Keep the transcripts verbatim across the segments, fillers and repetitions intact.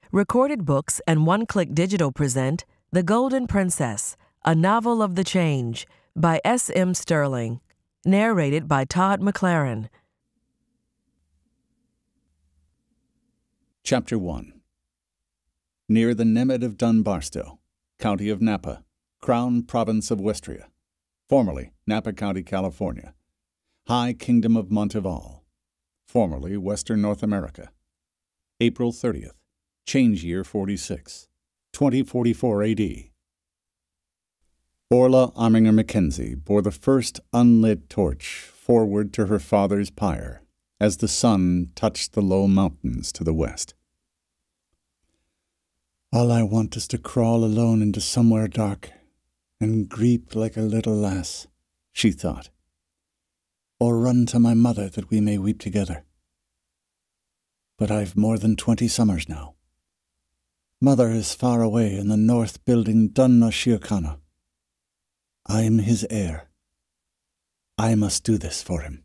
Recorded Books and One Click Digital present The Golden Princess, a novel of the change, by S M Stirling. Narrated by Todd McLaren. Chapter one. Near the Nemad of Dunbarstow, County of Napa, Crown Province of Westria, formerly Napa County, California, High Kingdom of Montival, formerly Western North America, April thirtieth, Change Year forty-six, twenty forty-four A D. Orla Arminger Mackenzie bore the first unlit torch forward to her father's pyre as the sun touched the low mountains to the west. "All I want is to crawl alone into somewhere dark and greep like a little lass," she thought, "or run to my mother that we may weep together. But I've more than twenty summers now. Mother is far away in the north building Dunno Shiokana. I'm his heir. I must do this for him."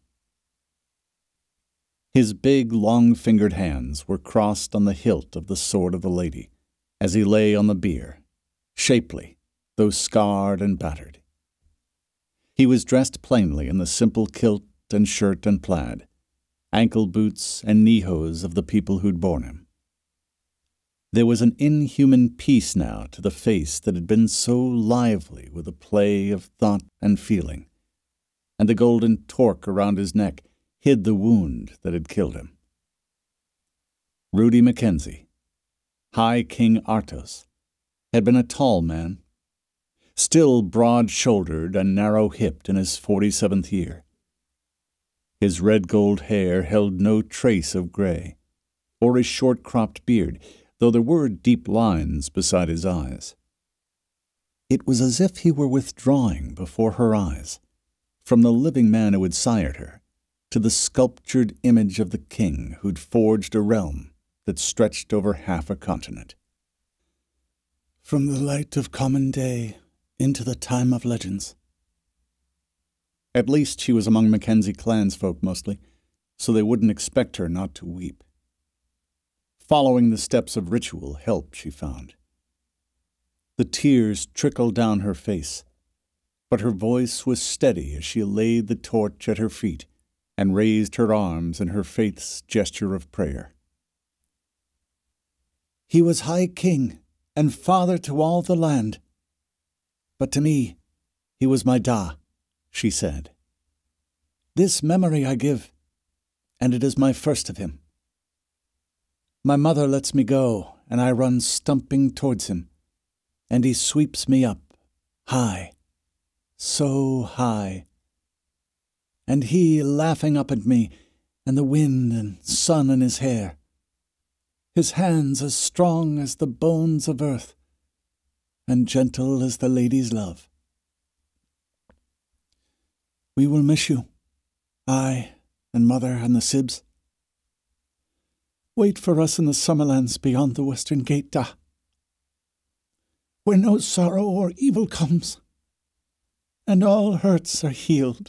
His big, long-fingered hands were crossed on the hilt of the sword of the lady as he lay on the bier, shapely, though scarred and battered. He was dressed plainly in the simple kilt and shirt and plaid, ankle boots and knee-hose of the people who'd borne him. There was an inhuman peace now to the face that had been so lively with a play of thought and feeling, and the golden torque around his neck hid the wound that had killed him. Rudi Mackenzie, High King Artos, had been a tall man, still broad-shouldered and narrow-hipped in his forty-seventh year. His red-gold hair held no trace of gray, or his short-cropped beard, though there were deep lines beside his eyes. It was as if he were withdrawing before her eyes, from the living man who had sired her, to the sculptured image of the king who'd forged a realm that stretched over half a continent. "From the light of common day into the time of legends." At least she was among Mackenzie clansfolk mostly, so they wouldn't expect her not to weep. Following the steps of ritual helped, she found. The tears trickled down her face, but her voice was steady as she laid the torch at her feet and raised her arms in her faith's gesture of prayer. "He was High King and father to all the land. But to me, he was my Da," she said. "This memory I give, and it is my first of him. My mother lets me go, and I run stumping towards him, and he sweeps me up, high, so high. And he laughing up at me, and the wind and sun in his hair. His hands as strong as the bones of earth, and gentle as the lady's love. We will miss you, I and Mother and the Sibs. Wait for us in the summerlands beyond the western gate, Da, where no sorrow or evil comes, and all hurts are healed."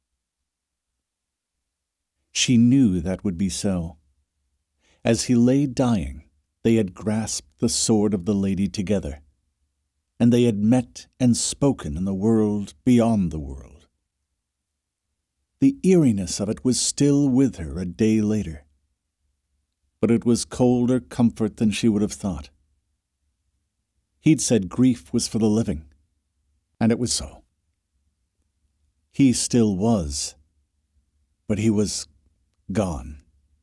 She knew that would be so. As he lay dying, they had grasped the sword of the lady together, and they had met and spoken in the world beyond the world. The eeriness of it was still with her a day later, but it was colder comfort than she would have thought. He'd said grief was for the living, and it was so. He still was, but he was gone.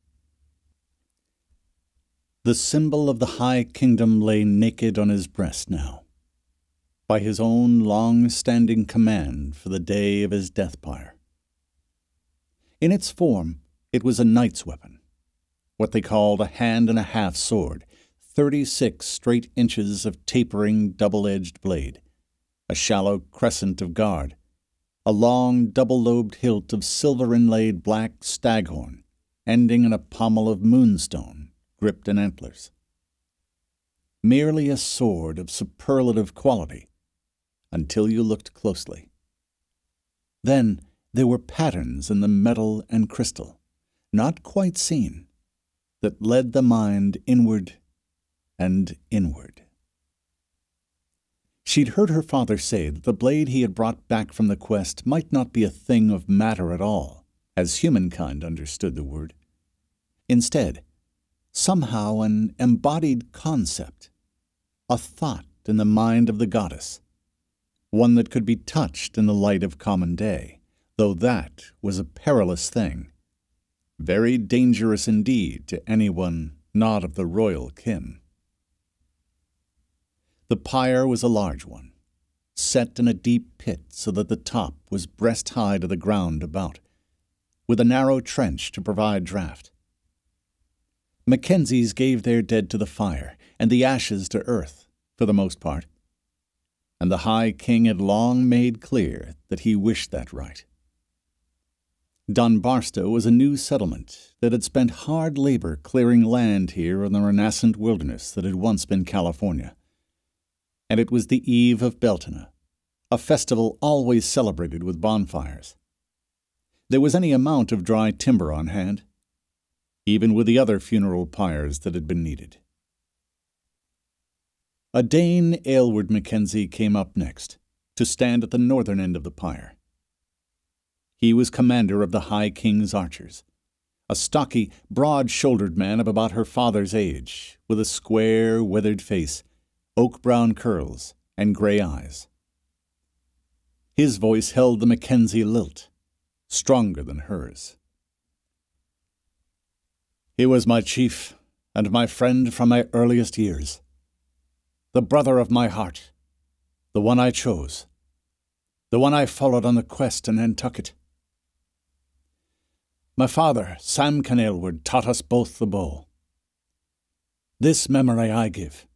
The symbol of the High Kingdom lay naked on his breast now, by his own long-standing command for the day of his death pyre. In its form, it was a knight's weapon, what they called a hand-and-a-half sword, thirty-six straight inches of tapering double-edged blade, a shallow crescent of guard, a long double-lobed hilt of silver-inlaid black staghorn, ending in a pommel of moonstone, gripped in antlers. Merely a sword of superlative quality, until you looked closely. Then there were patterns in the metal and crystal, not quite seen, that led the mind inward and inward. She'd heard her father say that the blade he had brought back from the quest might not be a thing of matter at all, as humankind understood the word. Instead, somehow an embodied concept, a thought in the mind of the goddess, one that could be touched in the light of common day, though that was a perilous thing, very dangerous indeed to anyone not of the royal kin. The pyre was a large one, set in a deep pit so that the top was breast-high to the ground about, with a narrow trench to provide draught. Mackenzies gave their dead to the fire, and the ashes to earth, for the most part, and the High King had long made clear that he wished that right. Dunbarstow was a new settlement that had spent hard labor clearing land here in the renascent wilderness that had once been California. And it was the eve of Beltana, a festival always celebrated with bonfires. There was any amount of dry timber on hand, even with the other funeral pyres that had been needed. A Dane, Aylward Mackenzie, came up next, to stand at the northern end of the pyre. He was commander of the High King's archers, a stocky, broad-shouldered man of about her father's age, with a square, withered face, oak-brown curls, and grey eyes. His voice held the Mackenzie lilt, stronger than hers. He was my chief and my friend from my earliest years, the brother of my heart, the one I chose, the one I followed on the quest in Nantucket. My father, Sam Aylward, taught us both the bow. This memory I give.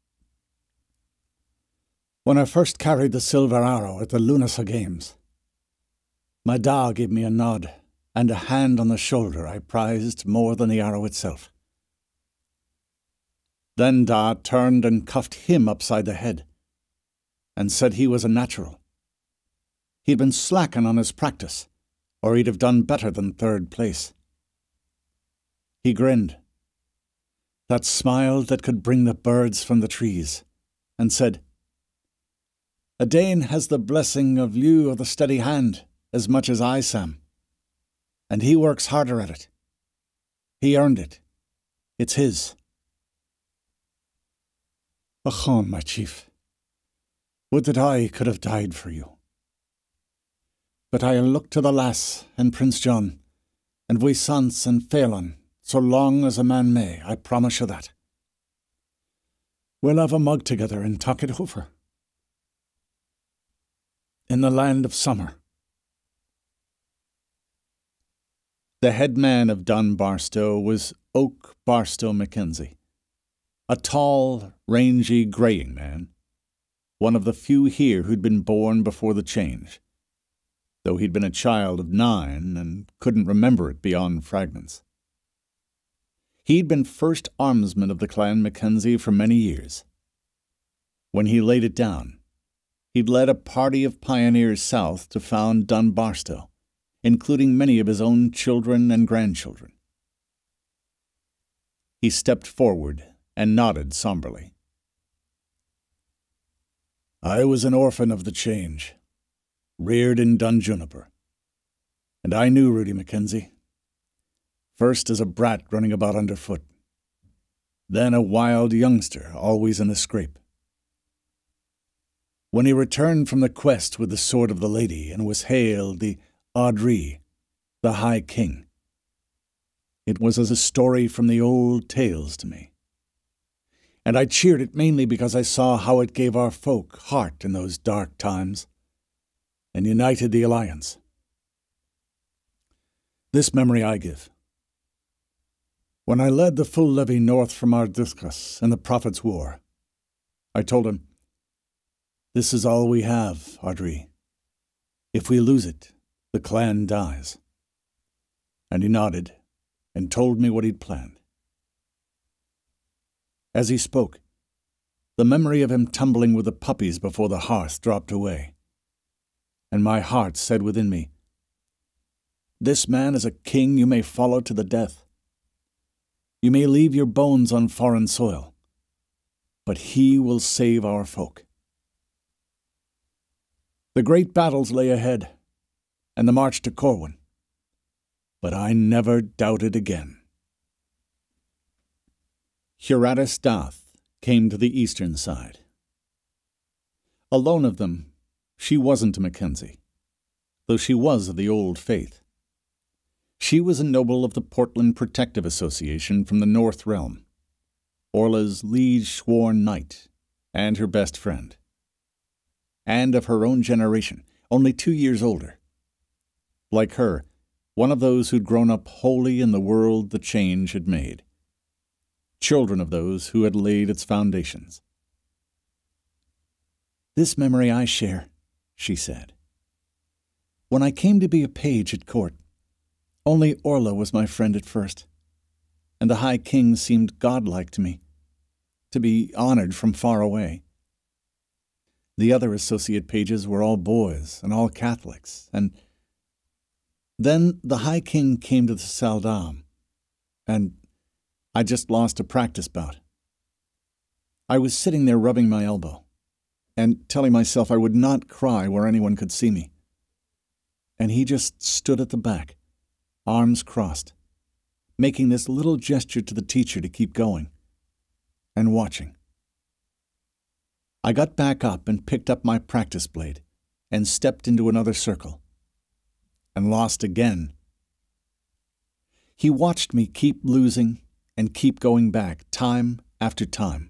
When I first carried the silver arrow at the Lunasa Games, my da gave me a nod and a hand on the shoulder I prized more than the arrow itself. Then da turned and cuffed him upside the head, and said he was a natural. He'd been slacking on his practice, or he'd have done better than third place. He grinned, that smile that could bring the birds from the trees, and said, "A Dane has the blessing of you of the steady hand as much as I, Sam. And he works harder at it. He earned it. It's his." Achon, my chief, would that I could have died for you. But I'll look to the lass and Prince John, and Vuissance and Phelan, so long as a man may, I promise you that. We'll have a mug together and talk it over. In the land of summer. The head man of Dunbarstow was Oak Barstow Mackenzie, a tall, rangy, greying man, one of the few here who'd been born before the change, though he'd been a child of nine and couldn't remember it beyond fragments. He'd been first armsman of the clan Mackenzie for many years. When he laid it down, he'd led a party of pioneers south to found Dunbarstow, including many of his own children and grandchildren. He stepped forward and nodded somberly. I was an orphan of the change, reared in Dunjuniper, and I knew Rudi Mackenzie. First as a brat running about underfoot, then a wild youngster always in a scrape. When he returned from the quest with the sword of the lady and was hailed the Audrey, the High King, it was as a story from the old tales to me. And I cheered it mainly because I saw how it gave our folk heart in those dark times, and united the alliance. This memory I give. When I led the full levy north from Ardiscus in the Prophet's War, I told him, "This is all we have, Audrey. If we lose it, the clan dies." And he nodded and told me what he'd planned. As he spoke, the memory of him tumbling with the puppies before the hearth dropped away, and my heart said within me, "This man is a king you may follow to the death. You may leave your bones on foreign soil, but he will save our folk. The great battles lay ahead, and the march to Corwin, but I never doubted again. Huratis Dath came to the eastern side. Alone of them, she wasn't a Mackenzie, though she was of the old faith. She was a noble of the Portland Protective Association from the North Realm, Orla's liege sworn knight, and her best friend. And of her own generation, only two years older. Like her, one of those who'd grown up wholly in the world the change had made. Children of those who had laid its foundations. "This memory I share," she said. "When I came to be a page at court, only Orla was my friend at first, and the High King seemed godlike to me, to be honored from far away. The other associate pages were all boys and all Catholics, and then the High King came to the Saldam, and I just lost a practice bout. I was sitting there rubbing my elbow, and telling myself I would not cry where anyone could see me. And he just stood at the back, arms crossed, making this little gesture to the teacher to keep going, and watching. I got back up and picked up my practice blade, and stepped into another circle, and lost again. He watched me keep losing and keep going back, time after time.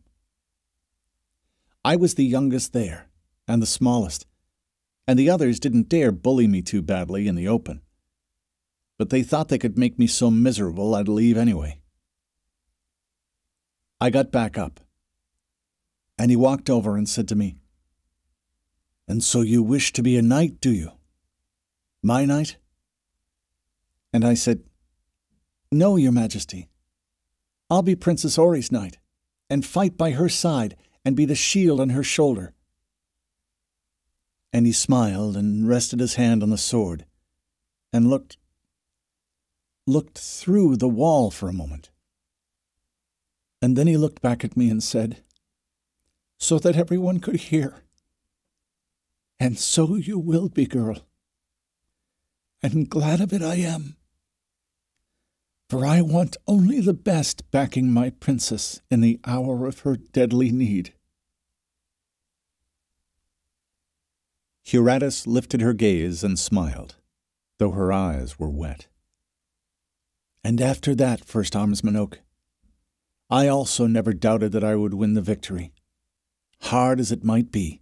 I was the youngest there, and the smallest, and the others didn't dare bully me too badly in the open. But they thought they could make me so miserable I'd leave anyway. I got back up, and he walked over and said to me, "And so you wish to be a knight, do you? My knight?" And I said, "No, Your Majesty. I'll be Princess Ori's knight, and fight by her side, and be the shield on her shoulder." And he smiled and rested his hand on the sword, and looked, looked through the wall for a moment. And then he looked back at me and said, "So that everyone could hear. And so you will be, girl. And glad of it I am. For I want only the best backing my princess in the hour of her deadly need." Huratis lifted her gaze and smiled, though her eyes were wet. "And after that, First Armsman Oak, I also never doubted that I would win the victory, hard as it might be."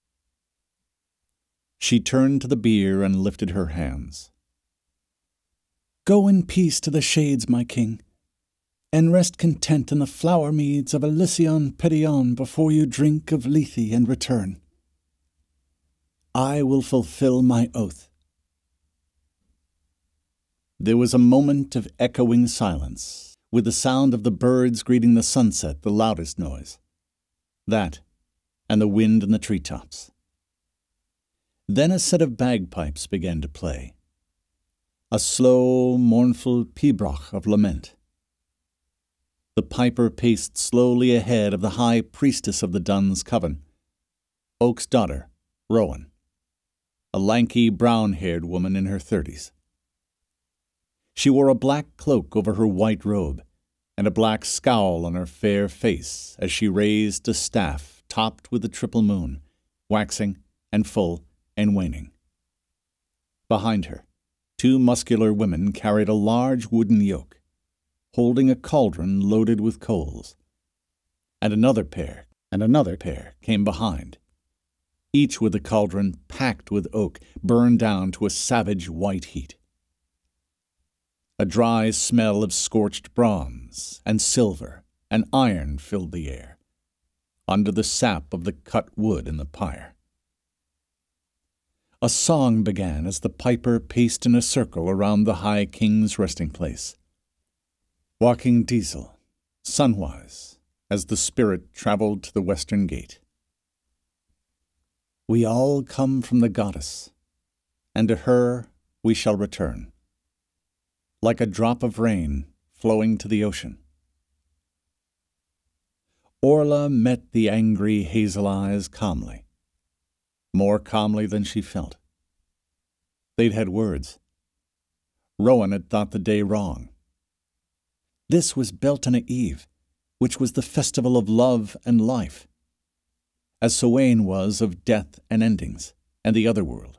She turned to the bier and lifted her hands. "Go in peace to the shades, my king, and rest content in the flower meads of Elysion Pedion before you drink of Lethe and return. I will fulfill my oath." There was a moment of echoing silence, with the sound of the birds greeting the sunset the loudest noise. That, and the wind in the treetops. Then a set of bagpipes began to play. A slow, mournful pibroch of lament. The piper paced slowly ahead of the high priestess of the Duns' coven, Oak's daughter, Rowan, a lanky, brown-haired woman in her thirties. She wore a black cloak over her white robe, and a black scowl on her fair face as she raised a staff topped with the triple moon, waxing and full and waning. Behind her, two muscular women carried a large wooden yoke, holding a cauldron loaded with coals, and another pair and another pair came behind, each with a cauldron packed with oak, burned down to a savage white heat. A dry smell of scorched bronze and silver and iron filled the air, under the sap of the cut wood in the pyre. A song began as the piper paced in a circle around the High King's resting place, walking diesel, sunwise, as the spirit traveled to the western gate. "We all come from the goddess, and to her we shall return, like a drop of rain flowing to the ocean." Orla met the angry hazel eyes calmly, more calmly than she felt. They'd had words. Rowan had thought the day wrong. This was Beltane Eve, which was the festival of love and life, as Sowain was of death and endings, and the other world.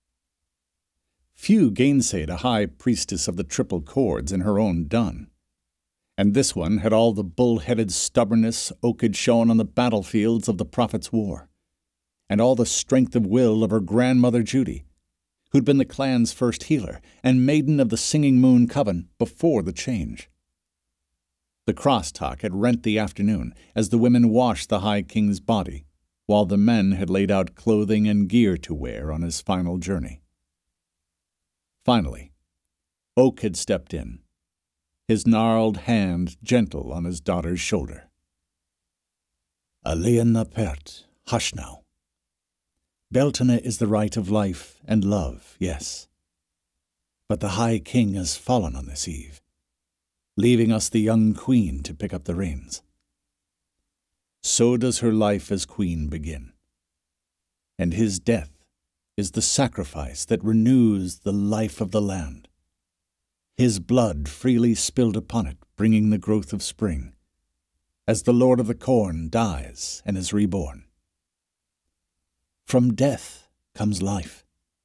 Few gainsayed a high priestess of the triple chords in her own dun, and this one had all the bull-headed stubbornness Oak had shown on the battlefields of the Prophet's War, and all the strength of will of her grandmother Judy, who'd been the clan's first healer and maiden of the Singing Moon Coven before the change. The crosstalk had rent the afternoon as the women washed the High King's body, while the men had laid out clothing and gear to wear on his final journey. Finally, Oak had stepped in, his gnarled hand gentle on his daughter's shoulder. Alian na pert, hush now. Beltane is the right of life and love, yes. But the High King has fallen on this eve, leaving us the young queen to pick up the reins. So does her life as queen begin, and his death is the sacrifice that renews the life of the land. His blood freely spilled upon it, bringing the growth of spring, as the Lord of the Corn dies and is reborn. From death comes life.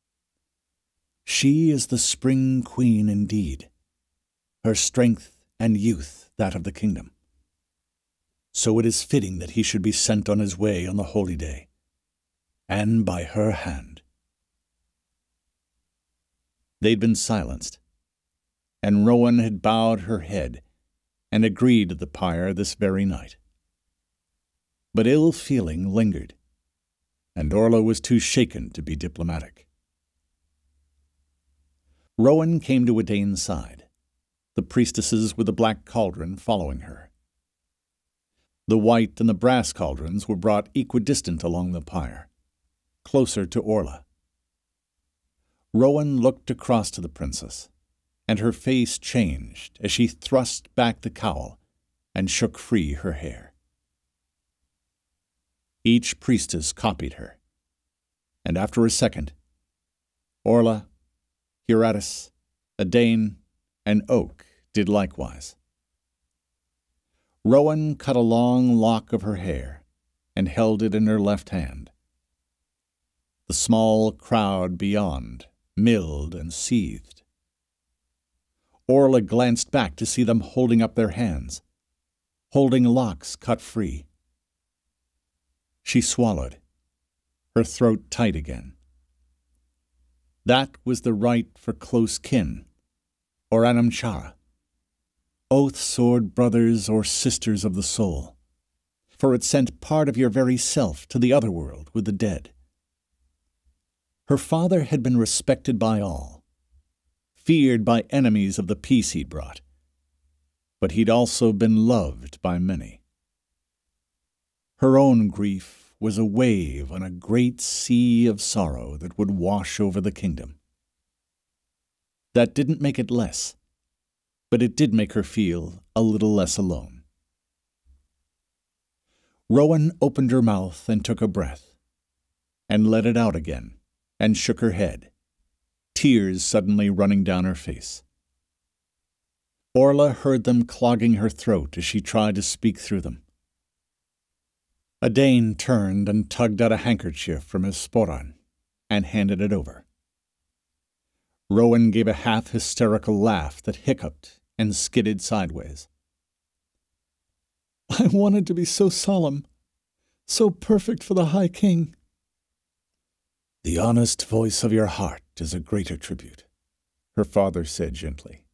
She is the spring queen indeed, her strength and youth that of the kingdom. So it is fitting that he should be sent on his way on the holy day, and by her hand. They'd been silenced, and Rowan had bowed her head and agreed to the pyre this very night. But ill feeling lingered, and Orla was too shaken to be diplomatic. Rowan came to Edain's side, the priestesses with the black cauldron following her. The white and the brass cauldrons were brought equidistant along the pyre, closer to Orla. Rowan looked across to the princess, and her face changed as she thrust back the cowl and shook free her hair. Each priestess copied her, and after a second, Orla, Curatis, Edain, and Oak did likewise. Rowan cut a long lock of her hair and held it in her left hand. The small crowd beyond milled and seethed. Orla glanced back to see them holding up their hands, holding locks cut free. She swallowed, her throat tight again. That was the rite for close kin, or anamchara, oath-sword brothers or sisters of the soul, for it sent part of your very self to the other world with the dead. Her father had been respected by all, feared by enemies of the peace he'd brought, but he'd also been loved by many. Her own grief was a wave on a great sea of sorrow that would wash over the kingdom. That didn't make it less, but it did make her feel a little less alone. Rowan opened her mouth and took a breath, and let it out again, and shook her head, tears suddenly running down her face. Orla heard them clogging her throat as she tried to speak through them. Edain turned and tugged out a handkerchief from his sporran and handed it over. Rowan gave a half-hysterical laugh that hiccuped and skidded sideways. I wanted to be so solemn, so perfect for the High King. The honest voice of your heart is a greater tribute, her father said gently.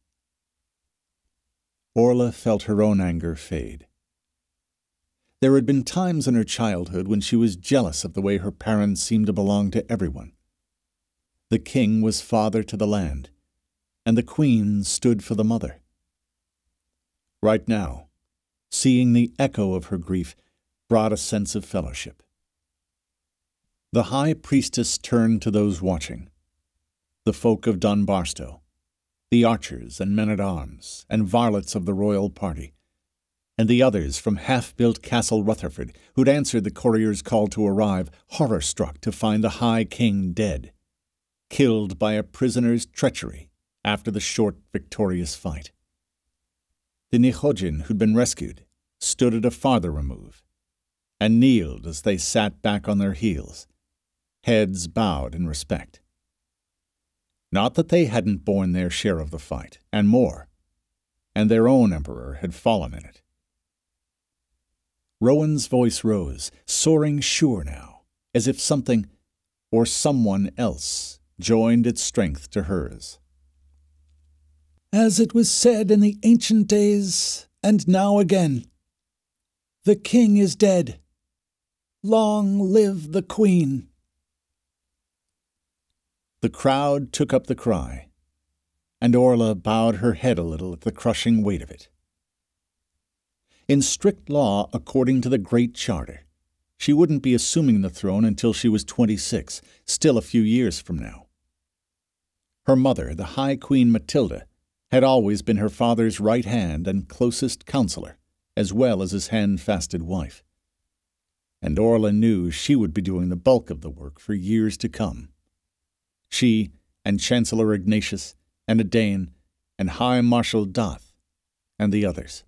Orla felt her own anger fade. There had been times in her childhood when she was jealous of the way her parents seemed to belong to everyone. The king was father to the land, and the queen stood for the mother. Right now, seeing the echo of her grief brought a sense of fellowship. The high priestess turned to those watching, the folk of Dunbarstow, the archers and men-at-arms and varlets of the royal party, and the others from half-built Castle Rutherford, who'd answered the courier's call to arrive, horror-struck to find the High King dead, killed by a prisoner's treachery after the short, victorious fight. The Nihojin who'd been rescued stood at a farther remove, and kneeled as they sat back on their heels, heads bowed in respect. Not that they hadn't borne their share of the fight, and more, and their own emperor had fallen in it. Rowan's voice rose, soaring sure now, as if something or someone else joined its strength to hers. As it was said in the ancient days, and now again, the king is dead. Long live the queen. The crowd took up the cry, and Orla bowed her head a little at the crushing weight of it. In strict law, according to the Great Charter, she wouldn't be assuming the throne until she was twenty-six, still a few years from now. Her mother, the High Queen Matilda, had always been her father's right hand and closest counselor, as well as his hand-fasted wife. And Orla knew she would be doing the bulk of the work for years to come. She and Chancellor Ignatius and Edain and High Marshal Doth and the others.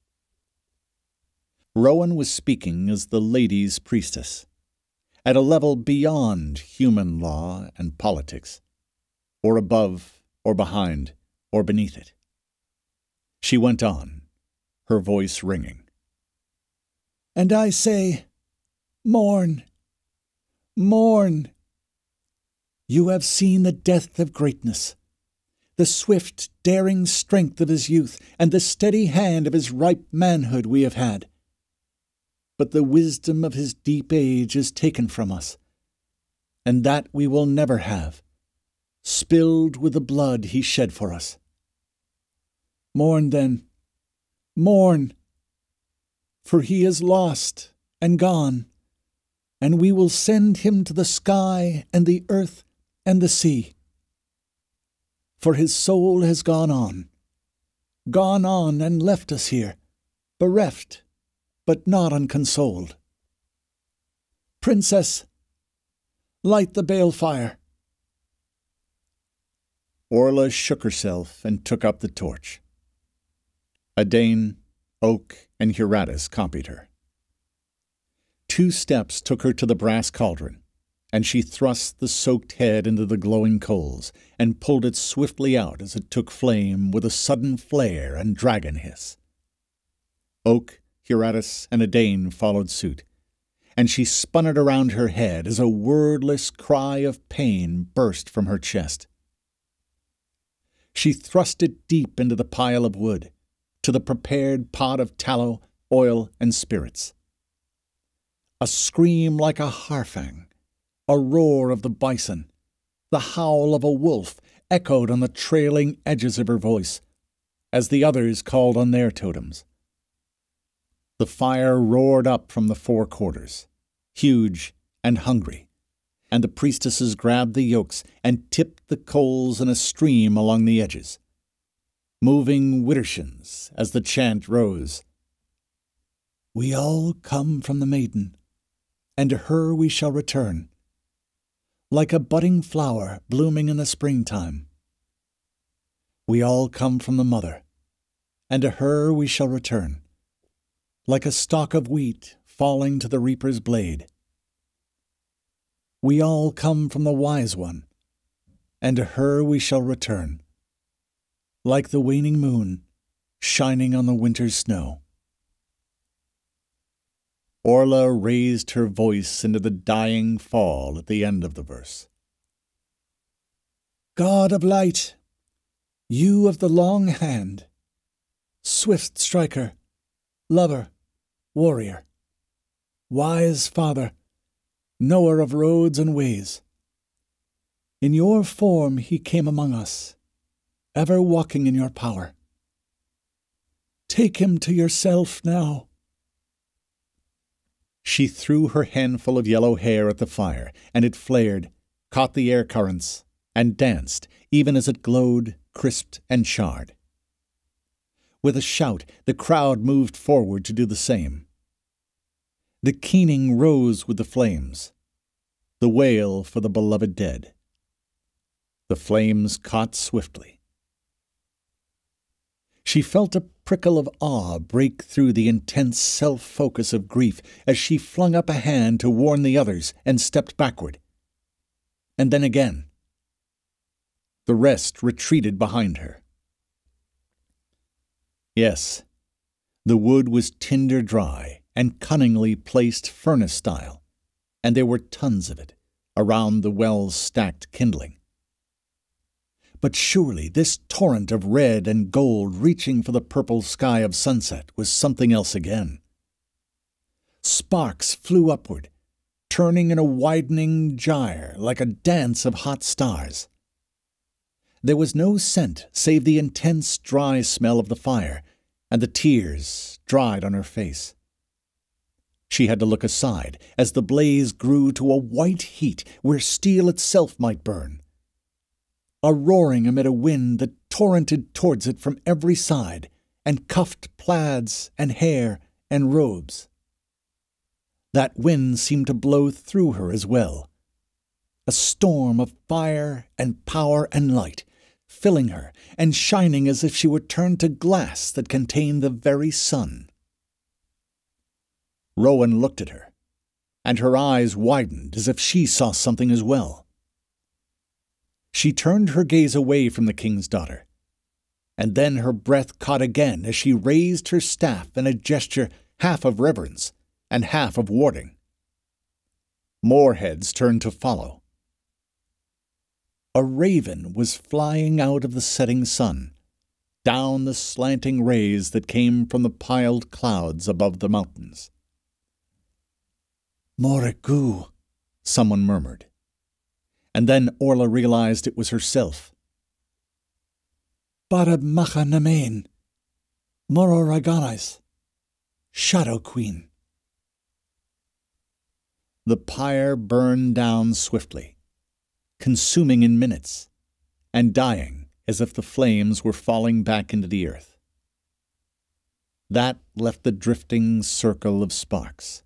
Rowan was speaking as the lady's priestess, at a level beyond human law and politics, or above, or behind, or beneath it. She went on, her voice ringing. And I say, mourn, mourn. You have seen the death of greatness, the swift, daring strength of his youth, and the steady hand of his ripe manhood we have had. But the wisdom of his deep age is taken from us, and that we will never have, spilled with the blood he shed for us. Mourn then, mourn, for he is lost and gone, and we will send him to the sky and the earth and the sea. For his soul has gone on, gone on and left us here, bereft, but not unconsoled. Princess, light the balefire. Orla shook herself and took up the torch. Edain, Oak, and Huratis copied her. Two steps took her to the brass cauldron, and she thrust the soaked head into the glowing coals and pulled it swiftly out as it took flame with a sudden flare and dragon hiss. Oak, Huratis, and Edain followed suit, and she spun it around her head as a wordless cry of pain burst from her chest. She thrust it deep into the pile of wood, to the prepared pot of tallow, oil, and spirits. A scream like a harfang, a roar of the bison, the howl of a wolf echoed on the trailing edges of her voice, as the others called on their totems. The fire roared up from the four quarters, huge and hungry, and the priestesses grabbed the yokes and tipped the coals in a stream along the edges, moving widdershins as the chant rose. We all come from the maiden, and to her we shall return, like a budding flower blooming in the springtime. We all come from the mother, and to her we shall return, like a stalk of wheat falling to the reaper's blade. We all come from the wise one, and to her we shall return, like the waning moon shining on the winter's snow. Orla raised her voice into the dying fall at the end of the verse. God of light, you of the long hand, swift striker, lover, warrior, wise father, knower of roads and ways. In your form he came among us, ever walking in your power. Take him to yourself now. She threw her handful of yellow hair at the fire, and it flared, caught the air currents, and danced, even as it glowed, crisped, and charred. With a shout, the crowd moved forward to do the same. The keening rose with the flames, the wail for the beloved dead. The flames caught swiftly. She felt a prickle of awe break through the intense self-focus of grief as she flung up a hand to warn the others and stepped backward. And then again. The rest retreated behind her. Yes, the wood was tinder dry and cunningly placed furnace-style, and there were tons of it around the well-stacked kindling. But surely this torrent of red and gold reaching for the purple sky of sunset was something else again. Sparks flew upward, turning in a widening gyre like a dance of hot stars. There was no scent save the intense dry smell of the fire, and the tears dried on her face. She had to look aside as the blaze grew to a white heat where steel itself might burn. A roaring amid a wind that torrented towards it from every side, and cuffed plaids and hair and robes. That wind seemed to blow through her as well, a storm of fire and power and light, filling her and shining as if she were turned to glass that contained the very sun. Rowan looked at her, and her eyes widened as if she saw something as well. She turned her gaze away from the king's daughter, and then her breath caught again as she raised her staff in a gesture half of reverence and half of warding. More heads turned to follow. A raven was flying out of the setting sun, down the slanting rays that came from the piled clouds above the mountains. "Moriku," someone murmured. And then Orla realized it was herself. "Baramacha Namain, Mororaganas, Shadow Queen." The pyre burned down swiftly, consuming in minutes, and dying as if the flames were falling back into the earth. That left the drifting circle of sparks.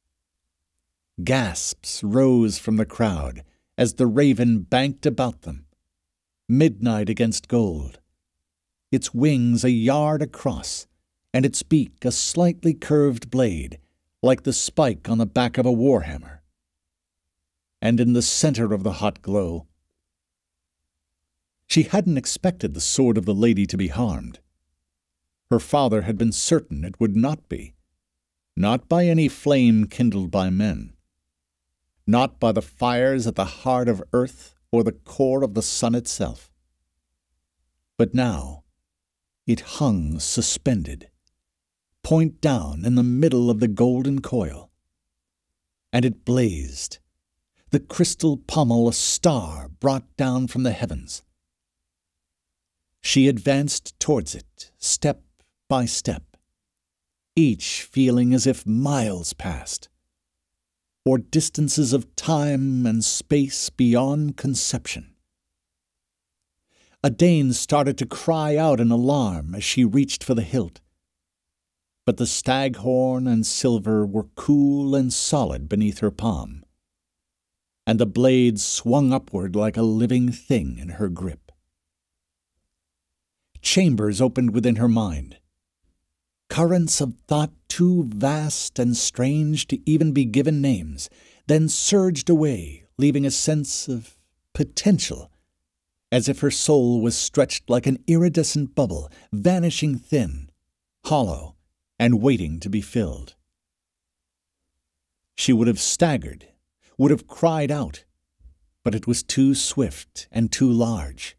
Gasps rose from the crowd as the raven banked about them, midnight against gold, its wings a yard across, and its beak a slightly curved blade, like the spike on the back of a warhammer. And in the center of the hot glow, she hadn't expected the sword of the lady to be harmed. Her father had been certain it would not be, not by any flame kindled by men, not by the fires at the heart of earth or the core of the sun itself. But now it hung suspended, point down in the middle of the golden coil, and it blazed, the crystal pommel a star brought down from the heavens. She advanced towards it, step by step, each feeling as if miles passed, or distances of time and space beyond conception. A Dane started to cry out in alarm as she reached for the hilt, but the staghorn and silver were cool and solid beneath her palm, and the blade swung upward like a living thing in her grip. Chambers opened within her mind, currents of thought too vast and strange to even be given names, then surged away, leaving a sense of potential, as if her soul was stretched like an iridescent bubble, vanishing thin, hollow, and waiting to be filled. She would have staggered, would have cried out, but it was too swift and too large.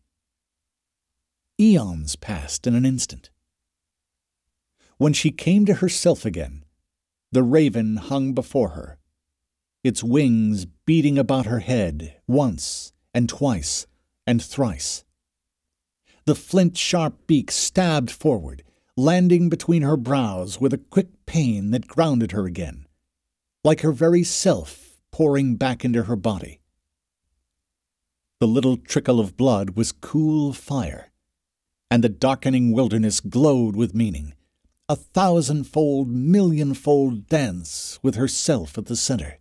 Eons passed in an instant. When she came to herself again, the raven hung before her, its wings beating about her head once and twice and thrice. The flint-sharp beak stabbed forward, landing between her brows with a quick pain that grounded her again, like her very self pouring back into her body. The little trickle of blood was cool fire, and the darkening wilderness glowed with meaning, a thousand-fold, million-fold dance with herself at the center.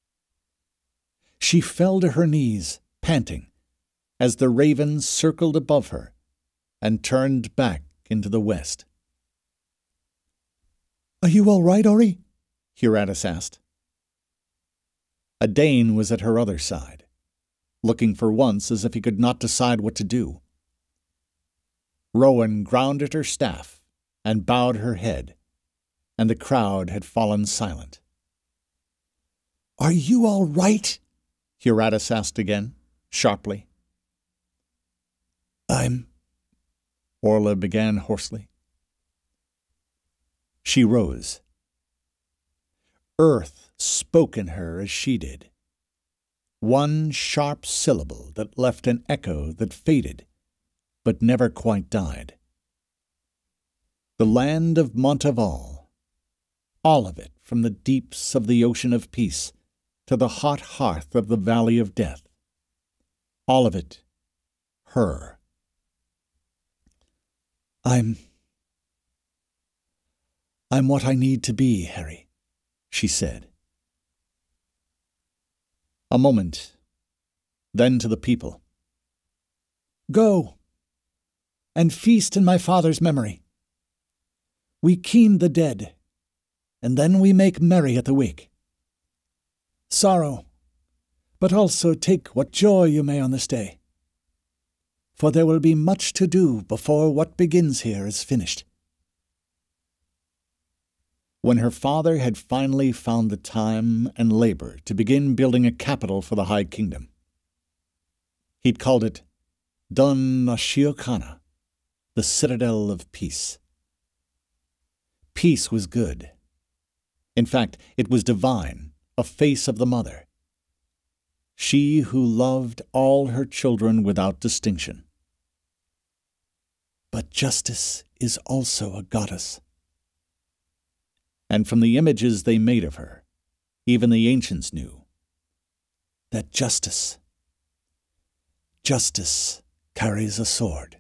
She fell to her knees, panting, as the raven circled above her and turned back into the west. "Are you all right, Ori?" Huratis asked. A Dane was at her other side, looking for once as if he could not decide what to do. Rowan grounded her staff and bowed her head, and the crowd had fallen silent. "Are you all right?" Huratis asked again, sharply. "I'm..." Orla began hoarsely. She rose. Earth spoke in her as she did. One sharp syllable that left an echo that faded, but never quite died. The land of Montival, all of it from the deeps of the ocean of peace to the hot hearth of the valley of death. All of it, her. I'm... I'm what I need to be, Harry, she said. A moment, then to the people. "Go, and feast in my father's memory. We keen the dead, and then we make merry at the wake. Sorrow, but also take what joy you may on this day. For there will be much to do before what begins here is finished." When her father had finally found the time and labor to begin building a capital for the High Kingdom, he'd called it Dun Ashiokana, the Citadel of Peace. Peace was good. In fact, it was divine, a face of the mother. She who loved all her children without distinction. But justice is also a goddess. And from the images they made of her, even the ancients knew that justice, justice carries a sword.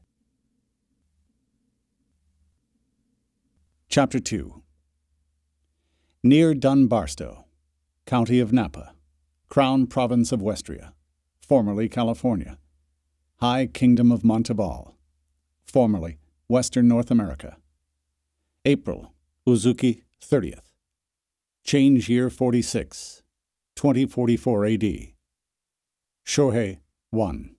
Chapter two. Near Dunbarstow, County of Napa, Crown Province of Westria, formerly California, High Kingdom of Montival, formerly Western North America. April, Uzuki, thirtieth. Change year forty-six, twenty forty-four A D. Shohei, one.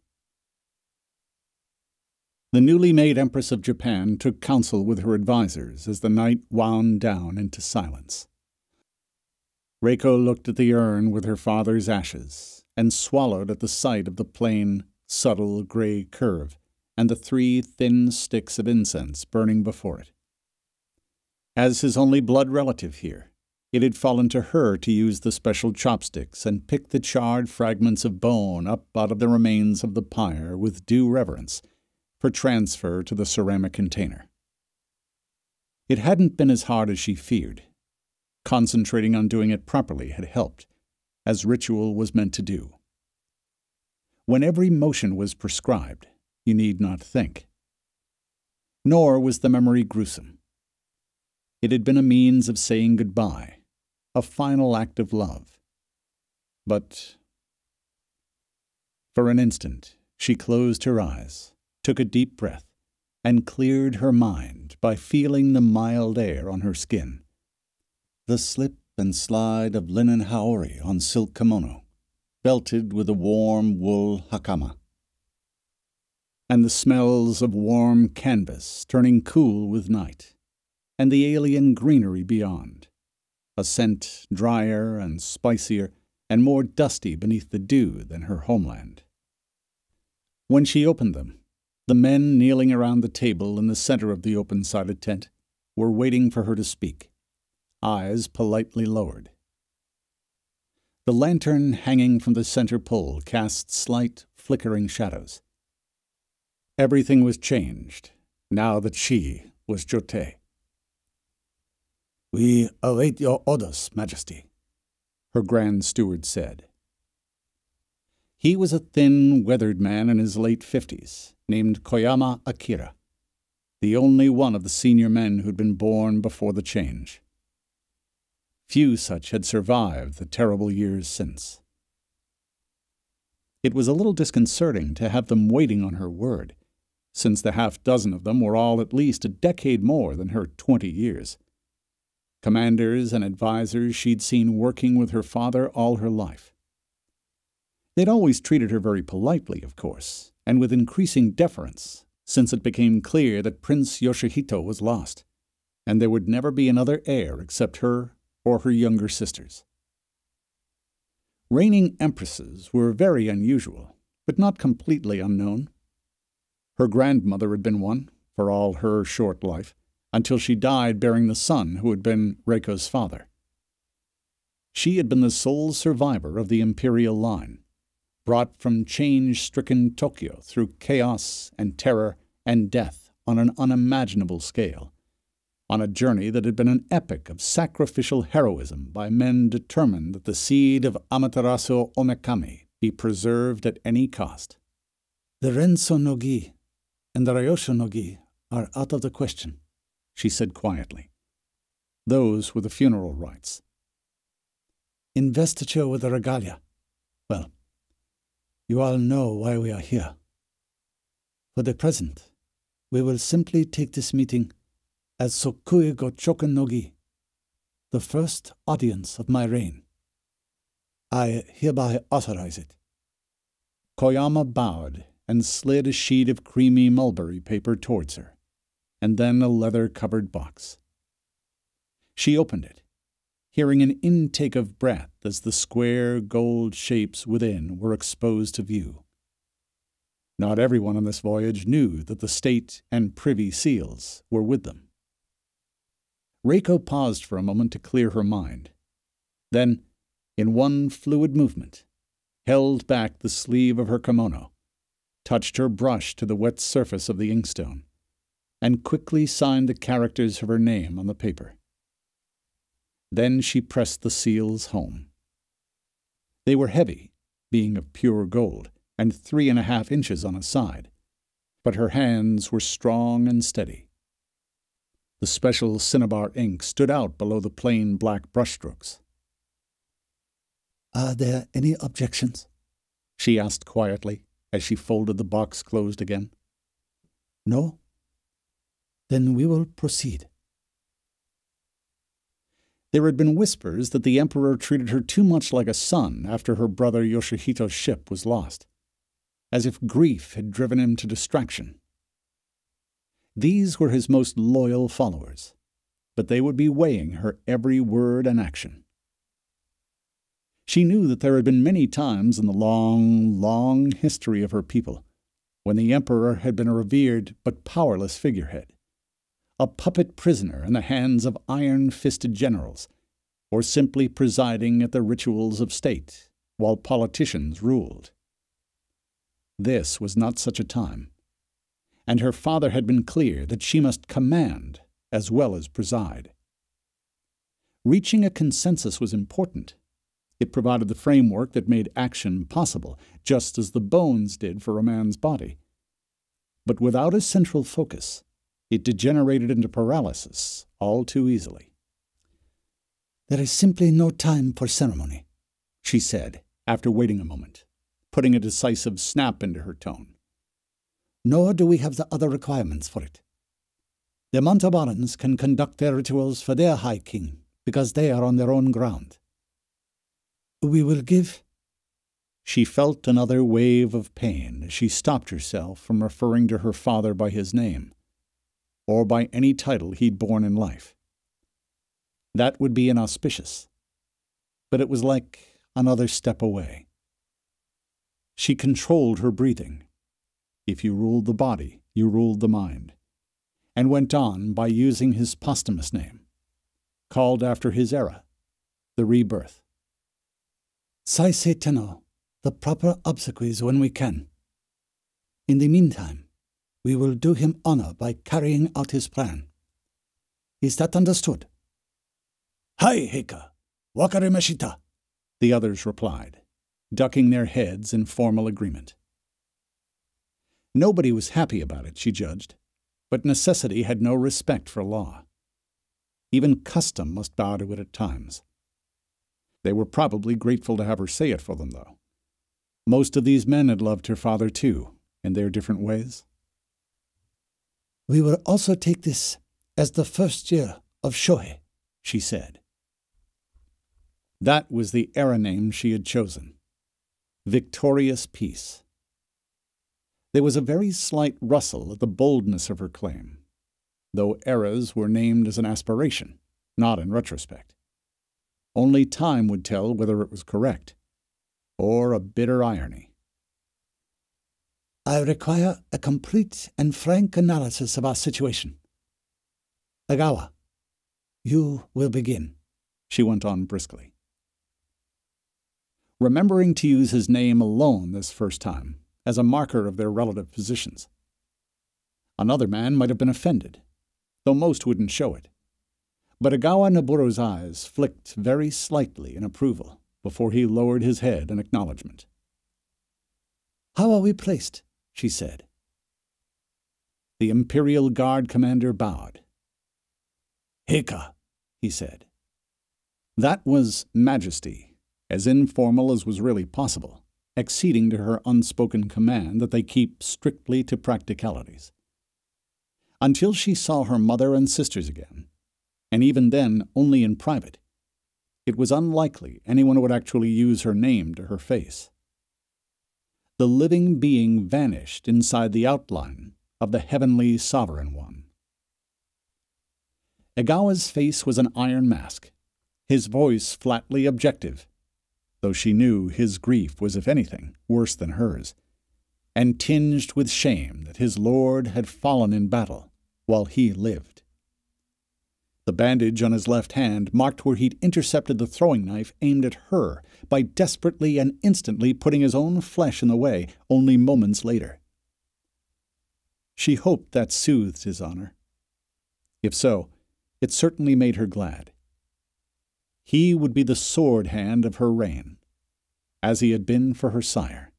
The newly made Empress of Japan took counsel with her advisers as the night wound down into silence. Reiko looked at the urn with her father's ashes and swallowed at the sight of the plain, subtle gray curve and the three thin sticks of incense burning before it. As his only blood relative here, it had fallen to her to use the special chopsticks and pick the charred fragments of bone up out of the remains of the pyre with due reverence for transfer to the ceramic container. It hadn't been as hard as she feared. Concentrating on doing it properly had helped, as ritual was meant to do. When every motion was prescribed, you need not think. Nor was the memory gruesome. It had been a means of saying goodbye, a final act of love. But for an instant, she closed her eyes, took a deep breath, and cleared her mind by feeling the mild air on her skin, the slip and slide of linen haori on silk kimono, belted with a warm wool hakama, and the smells of warm canvas turning cool with night, and the alien greenery beyond, a scent drier and spicier and more dusty beneath the dew than her homeland. When she opened them, the men kneeling around the table in the center of the open-sided tent were waiting for her to speak, eyes politely lowered. The lantern hanging from the center pole cast slight, flickering shadows. Everything was changed, now that she was Jotei. "We await your orders, Majesty," her Grand Steward said. He was a thin, weathered man in his late fifties, named Koyama Akira, the only one of the senior men who'd been born before the change. Few such had survived the terrible years since. It was a little disconcerting to have them waiting on her word, since the half-dozen of them were all at least a decade more than her twenty years. Commanders and advisers she'd seen working with her father all her life. They'd always treated her very politely, of course, and with increasing deference, since it became clear that Prince Yoshihito was lost, and there would never be another heir except her or her younger sisters. Reigning empresses were very unusual, but not completely unknown. Her grandmother had been one, for all her short life, until she died bearing the son who had been Reiko's father. She had been the sole survivor of the imperial line, brought from change-stricken Tokyo through chaos and terror and death on an unimaginable scale, on a journey that had been an epic of sacrificial heroism by men determined that the seed of Amaterasu Omekami be preserved at any cost. The Renso no Gi and the Ryosho no Gi are out of the question, she said quietly. Those were the funeral rites. Investiture with the regalia. Well, you all know why we are here. For the present, we will simply take this meeting as Sokui go Choken no Gi, the first audience of my reign. I hereby authorize it. Koyama bowed and slid a sheet of creamy mulberry paper towards her, and then a leather-covered box. She opened it, hearing an intake of breath as the square gold shapes within were exposed to view. Not everyone on this voyage knew that the state and privy seals were with them. Reiko paused for a moment to clear her mind. Then, in one fluid movement, held back the sleeve of her kimono, touched her brush to the wet surface of the inkstone, and quickly signed the characters of her name on the paper. Then she pressed the seals home. They were heavy, being of pure gold, and three and a half inches on a side, but her hands were strong and steady. The special cinnabar ink stood out below the plain black brushstrokes. Are there any objections? She asked quietly as she folded the box closed again. No? Then we will proceed. There had been whispers that the emperor treated her too much like a son after her brother Yoshihito's ship was lost, as if grief had driven him to distraction. These were his most loyal followers, but they would be weighing her every word and action. She knew that there had been many times in the long, long history of her people when the emperor had been a revered but powerless figurehead, a puppet prisoner in the hands of iron-fisted generals, or simply presiding at the rituals of state while politicians ruled. This was not such a time, and her father had been clear that she must command as well as preside. Reaching a consensus was important. It provided the framework that made action possible, just as the bones did for a man's body. But without a central focus, it degenerated into paralysis all too easily. There is simply no time for ceremony, she said, after waiting a moment, putting a decisive snap into her tone. Nor do we have the other requirements for it. The Montavalans can conduct their rituals for their High King, because they are on their own ground. We will give... She felt another wave of pain as she stopped herself from referring to her father by his name, or by any title he'd borne in life. That would be inauspicious, but it was like another step away. She controlled her breathing. If you ruled the body, you ruled the mind, and went on by using his posthumous name, called after his era, the rebirth. Saisei Tenno, the proper obsequies when we can. In the meantime, we will do him honor by carrying out his plan. Is that understood? Hai Heika, wakarimashita, the others replied, ducking their heads in formal agreement. Nobody was happy about it, she judged, but necessity had no respect for law. Even custom must bow to it at times. They were probably grateful to have her say it for them, though. Most of these men had loved her father, too, in their different ways. "We will also take this as the first year of Shohei," she said. That was the era name she had chosen. Victorious Peace. There was a very slight rustle at the boldness of her claim, though eras were named as an aspiration, not in retrospect. Only time would tell whether it was correct, or a bitter irony. "I require a complete and frank analysis of our situation. Egawa, you will begin," she went on briskly. Remembering to use his name alone this first time, as a marker of their relative positions. Another man might have been offended, though most wouldn't show it. But Egawa Noburu's eyes flicked very slightly in approval before he lowered his head in acknowledgement. "How are we placed?" she said. The Imperial Guard commander bowed. "Heika," he said. That was majesty, as informal as was really possible, acceding to her unspoken command that they keep strictly to practicalities. Until she saw her mother and sisters again, and even then only in private, it was unlikely anyone would actually use her name to her face. The living being vanished inside the outline of the heavenly sovereign one. Egawa's face was an iron mask, his voice flatly objective, though she knew his grief was, if anything, worse than hers, and tinged with shame that his lord had fallen in battle while he lived. The bandage on his left hand marked where he'd intercepted the throwing knife aimed at her by desperately and instantly putting his own flesh in the way only moments later. She hoped that soothed his honor. If so, it certainly made her glad. He would be the sword hand of her reign, as he had been for her sire.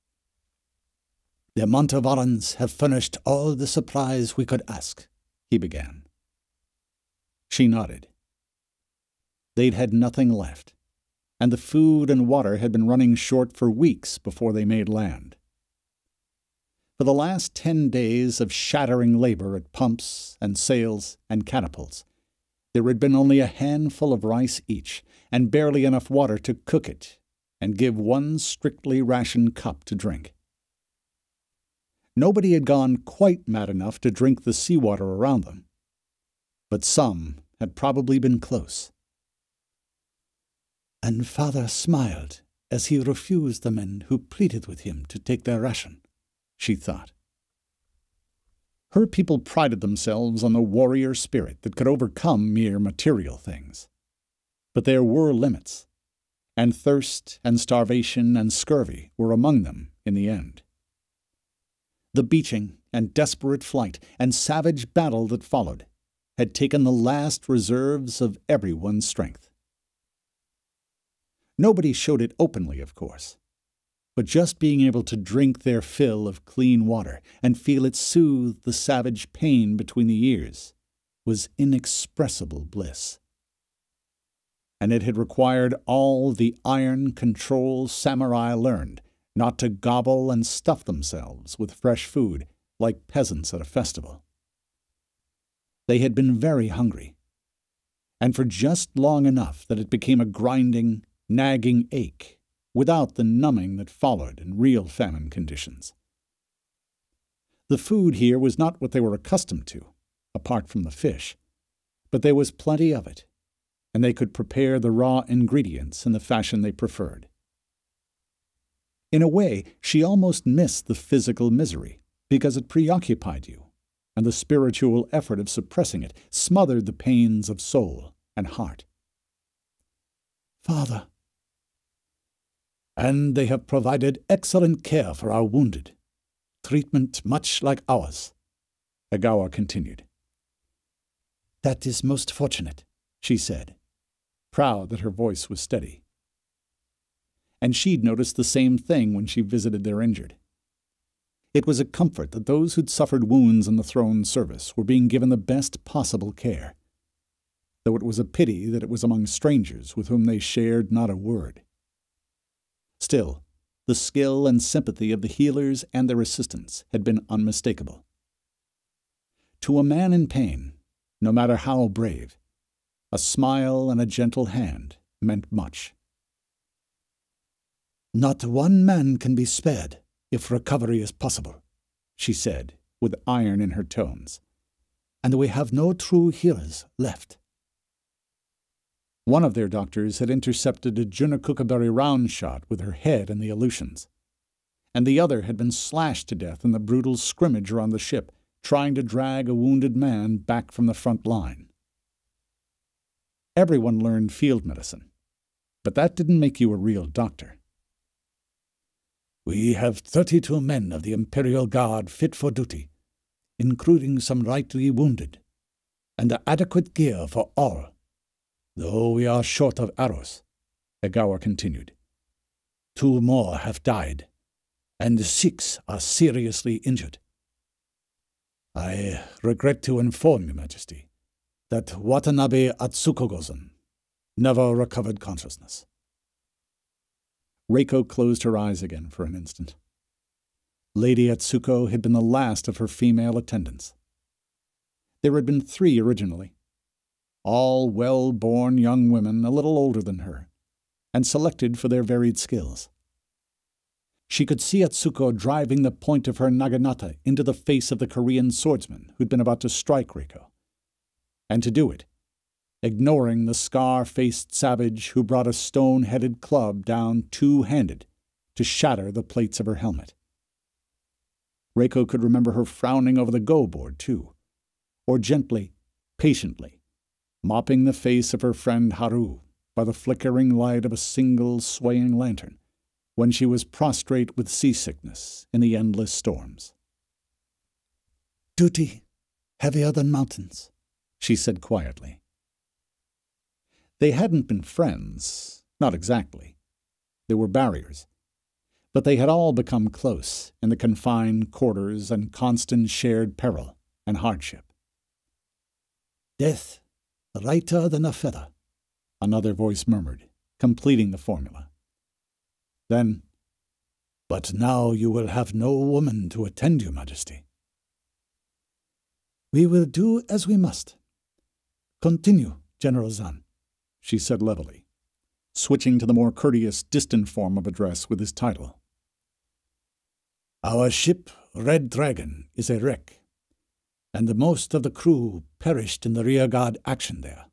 "The Montivalans have furnished all the supplies we could ask," he began. She nodded. They'd had nothing left, and the food and water had been running short for weeks before they made land. For the last ten days of shattering labor at pumps and sails and catapults, there had been only a handful of rice each, and barely enough water to cook it and give one strictly rationed cup to drink. Nobody had gone quite mad enough to drink the seawater around them, but some had probably been close. And father smiled as he refused the men who pleaded with him to take their ration, she thought. Her people prided themselves on the warrior spirit that could overcome mere material things. But there were limits, and thirst and starvation and scurvy were among them in the end. The beaching and desperate flight and savage battle that followed had taken the last reserves of everyone's strength. Nobody showed it openly, of course, but just being able to drink their fill of clean water and feel it soothe the savage pain between the ears was inexpressible bliss. And it had required all the iron control samurai learned not to gobble and stuff themselves with fresh food like peasants at a festival. They had been very hungry, and for just long enough that it became a grinding, nagging ache without the numbing that followed in real famine conditions. The food here was not what they were accustomed to, apart from the fish, but there was plenty of it, and they could prepare the raw ingredients in the fashion they preferred. In a way, she almost missed the physical misery because it preoccupied you, and the spiritual effort of suppressing it smothered the pains of soul and heart. "Father, and they have provided excellent care for our wounded, treatment much like ours," Egawa continued. "That is most fortunate," she said, proud that her voice was steady. And she'd noticed the same thing when she visited their injured. It was a comfort that those who'd suffered wounds in the throne's service were being given the best possible care, though it was a pity that it was among strangers with whom they shared not a word. Still, the skill and sympathy of the healers and their assistants had been unmistakable. To a man in pain, no matter how brave, a smile and a gentle hand meant much. "Not one man can be spared if recovery is possible," she said, with iron in her tones, "and we have no true healers left." One of their doctors had intercepted a Junakukabari round shot with her head in the Aleutians, and the other had been slashed to death in the brutal scrimmage around the ship, trying to drag a wounded man back from the front line. Everyone learned field medicine, but that didn't make you a real doctor. "We have thirty-two men of the Imperial Guard fit for duty, including some rightly wounded, and adequate gear for all, though we are short of arrows," Egawa continued. "Two more have died, and six are seriously injured. I regret to inform you, Majesty, that Watanabe Atsuko-gozen never recovered consciousness." Reiko closed her eyes again for an instant. Lady Atsuko had been the last of her female attendants. There had been three originally, all well-born young women a little older than her, and selected for their varied skills. She could see Atsuko driving the point of her naginata into the face of the Korean swordsman who'd been about to strike Reiko, and to do it, ignoring the scar-faced savage who brought a stone-headed club down two-handed to shatter the plates of her helmet. Reiko could remember her frowning over the go-board, too, or gently, patiently, mopping the face of her friend Haru by the flickering light of a single swaying lantern when she was prostrate with seasickness in the endless storms. "Duty heavier than mountains," she said quietly. They hadn't been friends, not exactly. There were barriers. But they had all become close in the confined quarters and constant shared peril and hardship. "Death lighter than a feather," another voice murmured, completing the formula. Then, "But now you will have no woman to attend you, Majesty." "We will do as we must. Continue, General Zan," she said levelly, switching to the more courteous, distant form of address with his title. "Our ship, Red Dragon, is a wreck, and most of the crew perished in the rearguard action there."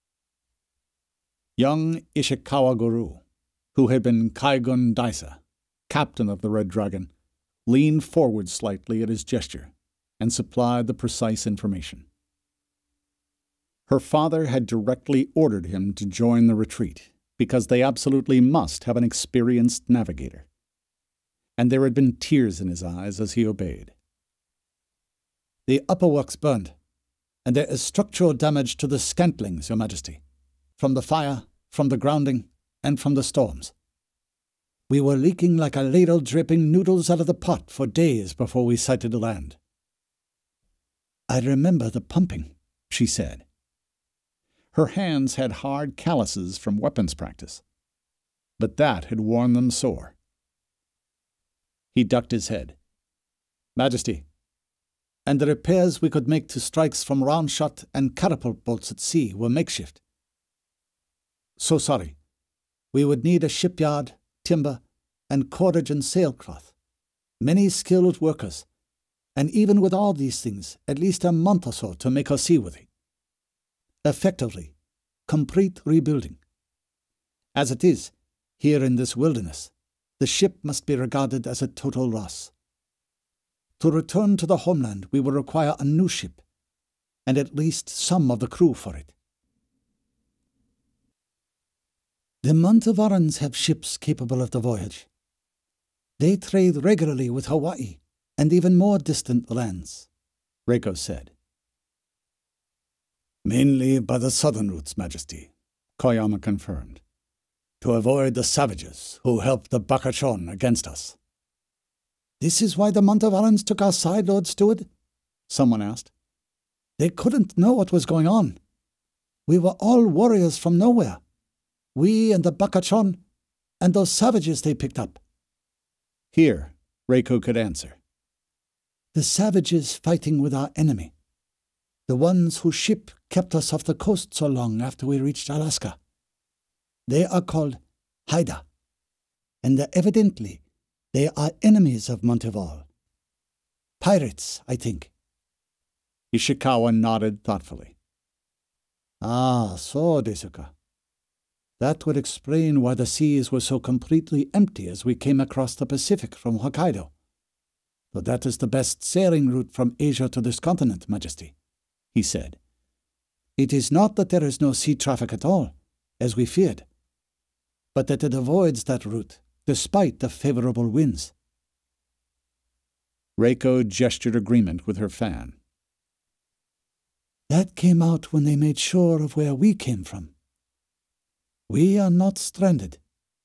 Young Ishikawa Guru, who had been Kaigun Daisa, captain of the Red Dragon, leaned forward slightly at his gesture and supplied the precise information. Her father had directly ordered him to join the retreat because they absolutely must have an experienced navigator. And there had been tears in his eyes as he obeyed. "The upper works burned, and there is structural damage to the scantlings, Your Majesty, from the fire, from the grounding, and from the storms. We were leaking like a ladle dripping noodles out of the pot for days before we sighted the land." "I remember the pumping," she said. Her hands had hard calluses from weapons practice, but that had worn them sore. He ducked his head. "Majesty, and the repairs we could make to strikes from round shot and catapult bolts at sea were makeshift. So sorry. We would need a shipyard, timber, and cordage and sailcloth, many skilled workers, and even with all these things, at least a month or so to make her seaworthy. Effectively, complete rebuilding. As it is, here in this wilderness, the ship must be regarded as a total loss. To return to the homeland, we will require a new ship, and at least some of the crew for it. The Montivalans have ships capable of the voyage. They trade regularly with Hawaii and even more distant lands," Reiko said. "Mainly by the southern routes, Majesty," Koyama confirmed. "To avoid the savages who helped the Bakachon against us." This is why the Montivalans took our side, Lord Steward? Someone asked. They couldn't know what was going on. We were all warriors from nowhere. We and the Bakachon, and those savages they picked up. Here, Reiko could answer. The savages fighting with our enemy. The ones whose ship kept us off the coast so long after we reached Alaska. They are called Haida. And evidently, they are enemies of Montival. Pirates, I think. Ishikawa nodded thoughtfully. Ah, so desu ka. That would explain why the seas were so completely empty as we came across the Pacific from Hokkaido. Though that is the best sailing route from Asia to this continent, Majesty, he said. It is not that there is no sea traffic at all, as we feared, but that it avoids that route, despite the favorable winds. Reiko gestured agreement with her fan. That came out when they made sure of where we came from. We are not stranded.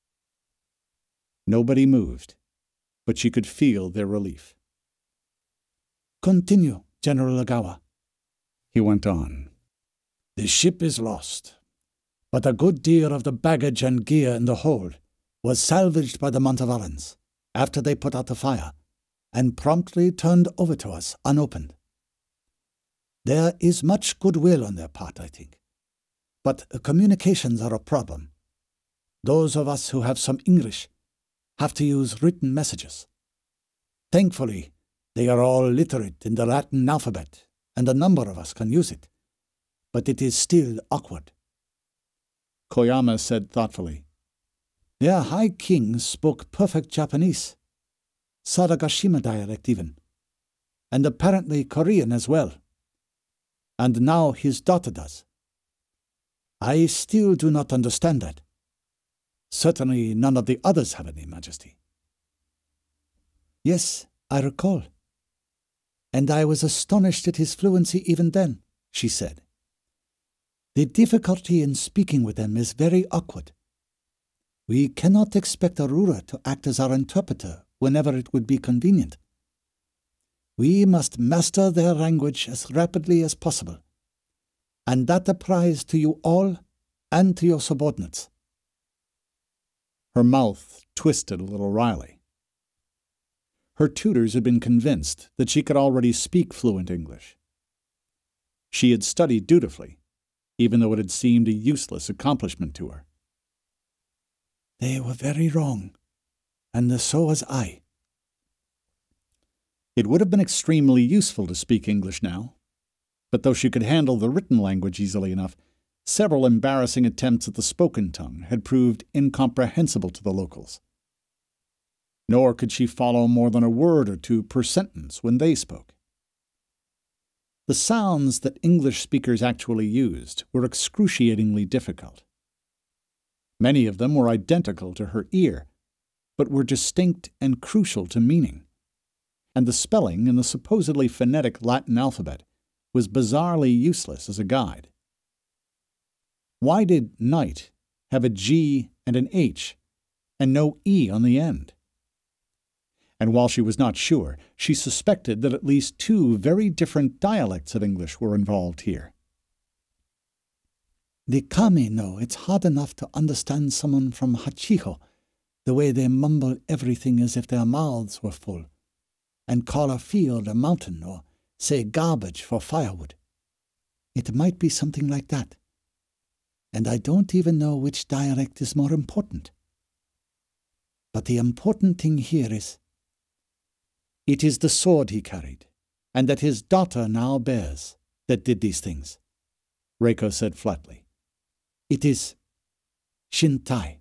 Nobody moved, but she could feel their relief. Continue, General Agawa, he went on. The ship is lost, but a good deal of the baggage and gear in the hold was salvaged by the Montivalans after they put out the fire, and promptly turned over to us unopened. There is much goodwill on their part, I think. But communications are a problem. Those of us who have some English have to use written messages. Thankfully, they are all literate in the Latin alphabet, and a number of us can use it. But it is still awkward. Koyama said thoughtfully. Their High King spoke perfect Japanese, Sadagashima dialect even, and apparently Korean as well. And now his daughter does. I still do not understand that. Certainly none of the others have any, Majesty. Yes, I recall. And I was astonished at his fluency even then, she said. The difficulty in speaking with them is very awkward. We cannot expect a ruler to act as our interpreter whenever it would be convenient. We must master their language as rapidly as possible, and that applies to you all and to your subordinates. Her mouth twisted a little wryly. Her tutors had been convinced that she could already speak fluent English. She had studied dutifully, even though it had seemed a useless accomplishment to her. They were very wrong, and so was I. It would have been extremely useful to speak English now, but though she could handle the written language easily enough, several embarrassing attempts at the spoken tongue had proved incomprehensible to the locals. Nor could she follow more than a word or two per sentence when they spoke. The sounds that English speakers actually used were excruciatingly difficult. Many of them were identical to her ear, but were distinct and crucial to meaning. And the spelling in the supposedly phonetic Latin alphabet was bizarrely useless as a guide. Why did night have a G and an H, and no E on the end? And while she was not sure, she suspected that at least two very different dialects of English were involved here. The Kami know it's hard enough to understand someone from Hachiho, the way they mumble everything as if their mouths were full, and call a field a mountain, or say garbage for firewood. It might be something like that. And I don't even know which dialect is more important. But the important thing here is, it is the sword he carried, and that his daughter now bears, that did these things, Reiko said flatly. It is Shintai.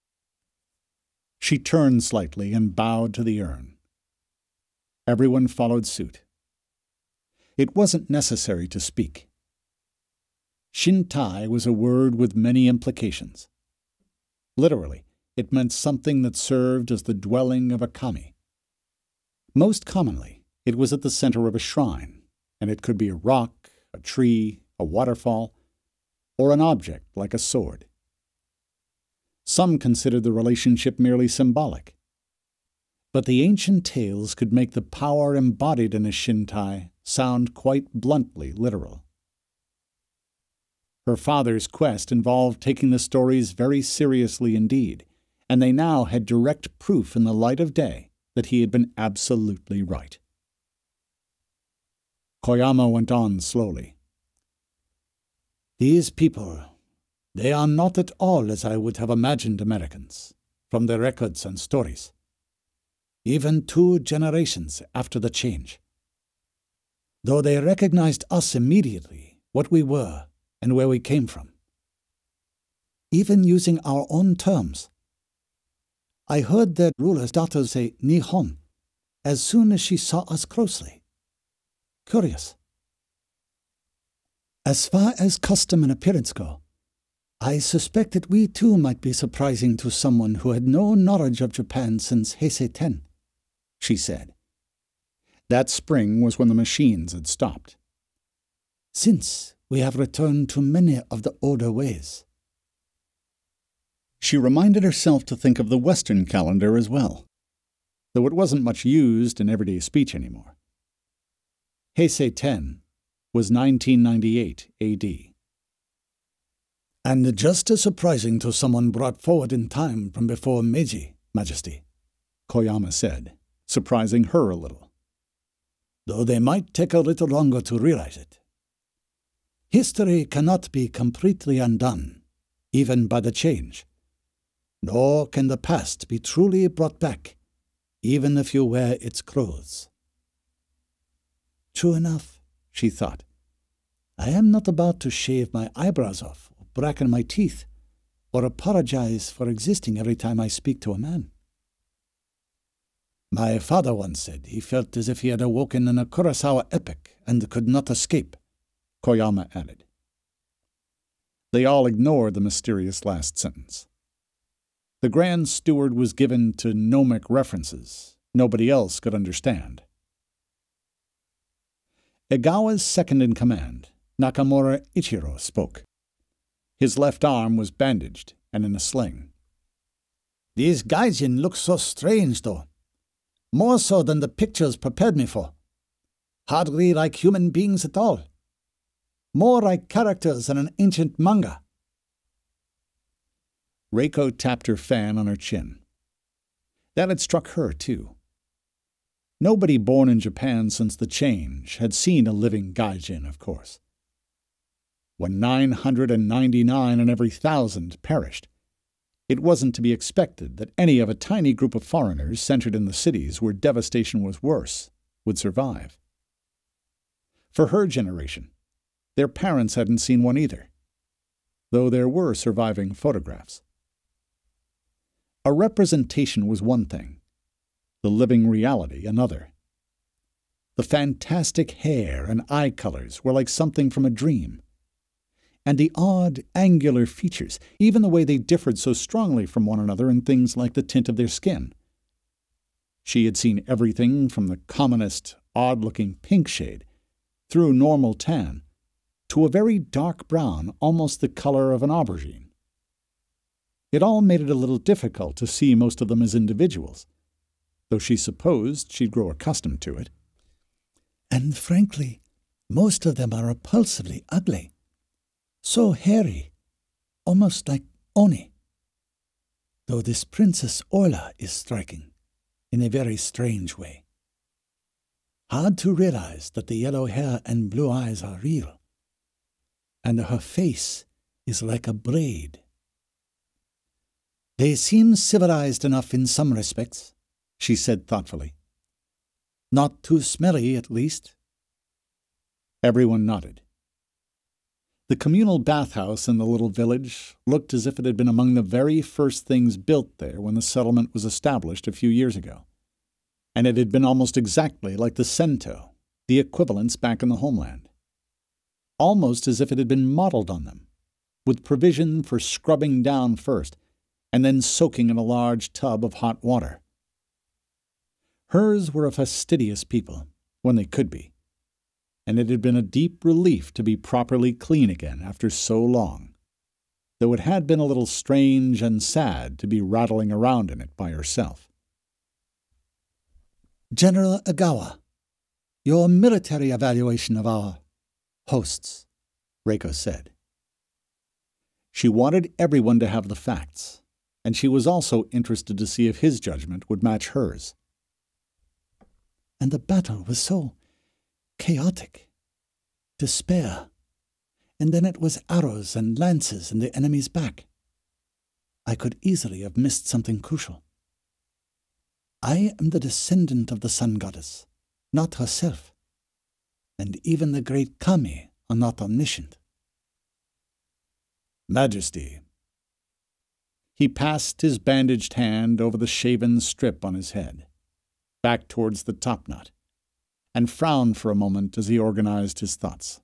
She turned slightly and bowed to the urn. Everyone followed suit. It wasn't necessary to speak. Shintai was a word with many implications. Literally, it meant something that served as the dwelling of a kami. Most commonly, it was at the center of a shrine, and it could be a rock, a tree, a waterfall, or an object like a sword. Some considered the relationship merely symbolic. But the ancient tales could make the power embodied in a Shintai sound quite bluntly literal. Her father's quest involved taking the stories very seriously indeed, and they now had direct proof in the light of day that he had been absolutely right. Koyama went on slowly. These people, they are not at all as I would have imagined Americans, from their records and stories. Even two generations after the change. Though they recognized us immediately, what we were and where we came from. Even using our own terms. I heard their ruler's daughter say Nihon as soon as she saw us closely. Curious. As far as custom and appearance go, I suspect that we too might be surprising to someone who had no knowledge of Japan since Heisei ten, she said. That spring was when the machines had stopped. Since we have returned to many of the older ways. She reminded herself to think of the Western calendar as well, though it wasn't much used in everyday speech anymore. Heisei ten was nineteen ninety-eight A D. And just as surprising to someone brought forward in time from before Meiji, Majesty, Koyama said, surprising her a little. Though they might take a little longer to realize it. History cannot be completely undone, even by the change. Nor can the past be truly brought back, even if you wear its clothes. True enough, she thought. I am not about to shave my eyebrows off, or blacken my teeth, or apologize for existing every time I speak to a man. My father once said he felt as if he had awoken in a Kurosawa epic and could not escape, Koyama added. They all ignored the mysterious last sentence. The Grand Steward was given to gnomic references nobody else could understand. Egawa's second-in-command, Nakamura Ichiro, spoke. His left arm was bandaged and in a sling. These gaijin look so strange, though. More so than the pictures prepared me for. Hardly like human beings at all. More like characters in an ancient manga. Reiko tapped her fan on her chin. That had struck her, too. Nobody born in Japan since the change had seen a living gaijin, of course. When nine hundred ninety-nine in every thousand perished, it wasn't to be expected that any of a tiny group of foreigners centered in the cities where devastation was worse would survive. For her generation, their parents hadn't seen one either, though there were surviving photographs. A representation was one thing, the living reality another. The fantastic hair and eye colors were like something from a dream. And the odd, angular features, even the way they differed so strongly from one another in things like the tint of their skin. She had seen everything from the commonest, odd-looking pink shade, through normal tan, to a very dark brown, almost the color of an aubergine. It all made it a little difficult to see most of them as individuals, though she supposed she'd grow accustomed to it. And frankly, most of them are repulsively ugly. So hairy, almost like Oni. Though this Princess Orla is striking, in a very strange way. Hard to realize that the yellow hair and blue eyes are real, and her face is like a braid. They seem civilized enough in some respects, she said thoughtfully. Not too smelly, at least. Everyone nodded. The communal bathhouse in the little village looked as if it had been among the very first things built there when the settlement was established a few years ago, and it had been almost exactly like the sento, the equivalents back in the homeland. Almost as if it had been modeled on them, with provision for scrubbing down first, and then soaking in a large tub of hot water. Hers were a fastidious people, when they could be, and it had been a deep relief to be properly clean again after so long, though it had been a little strange and sad to be rattling around in it by herself. General Egawa, your military evaluation of our hosts, Reiko said. She wanted everyone to have the facts, and she was also interested to see if his judgment would match hers. And the battle was so chaotic. Despair. And then it was arrows and lances in the enemy's back. I could easily have missed something crucial. I am the descendant of the sun goddess, not herself. And even the great kami are not omniscient. Majesty. He passed his bandaged hand over the shaven strip on his head, back towards the topknot, and frowned for a moment as he organized his thoughts.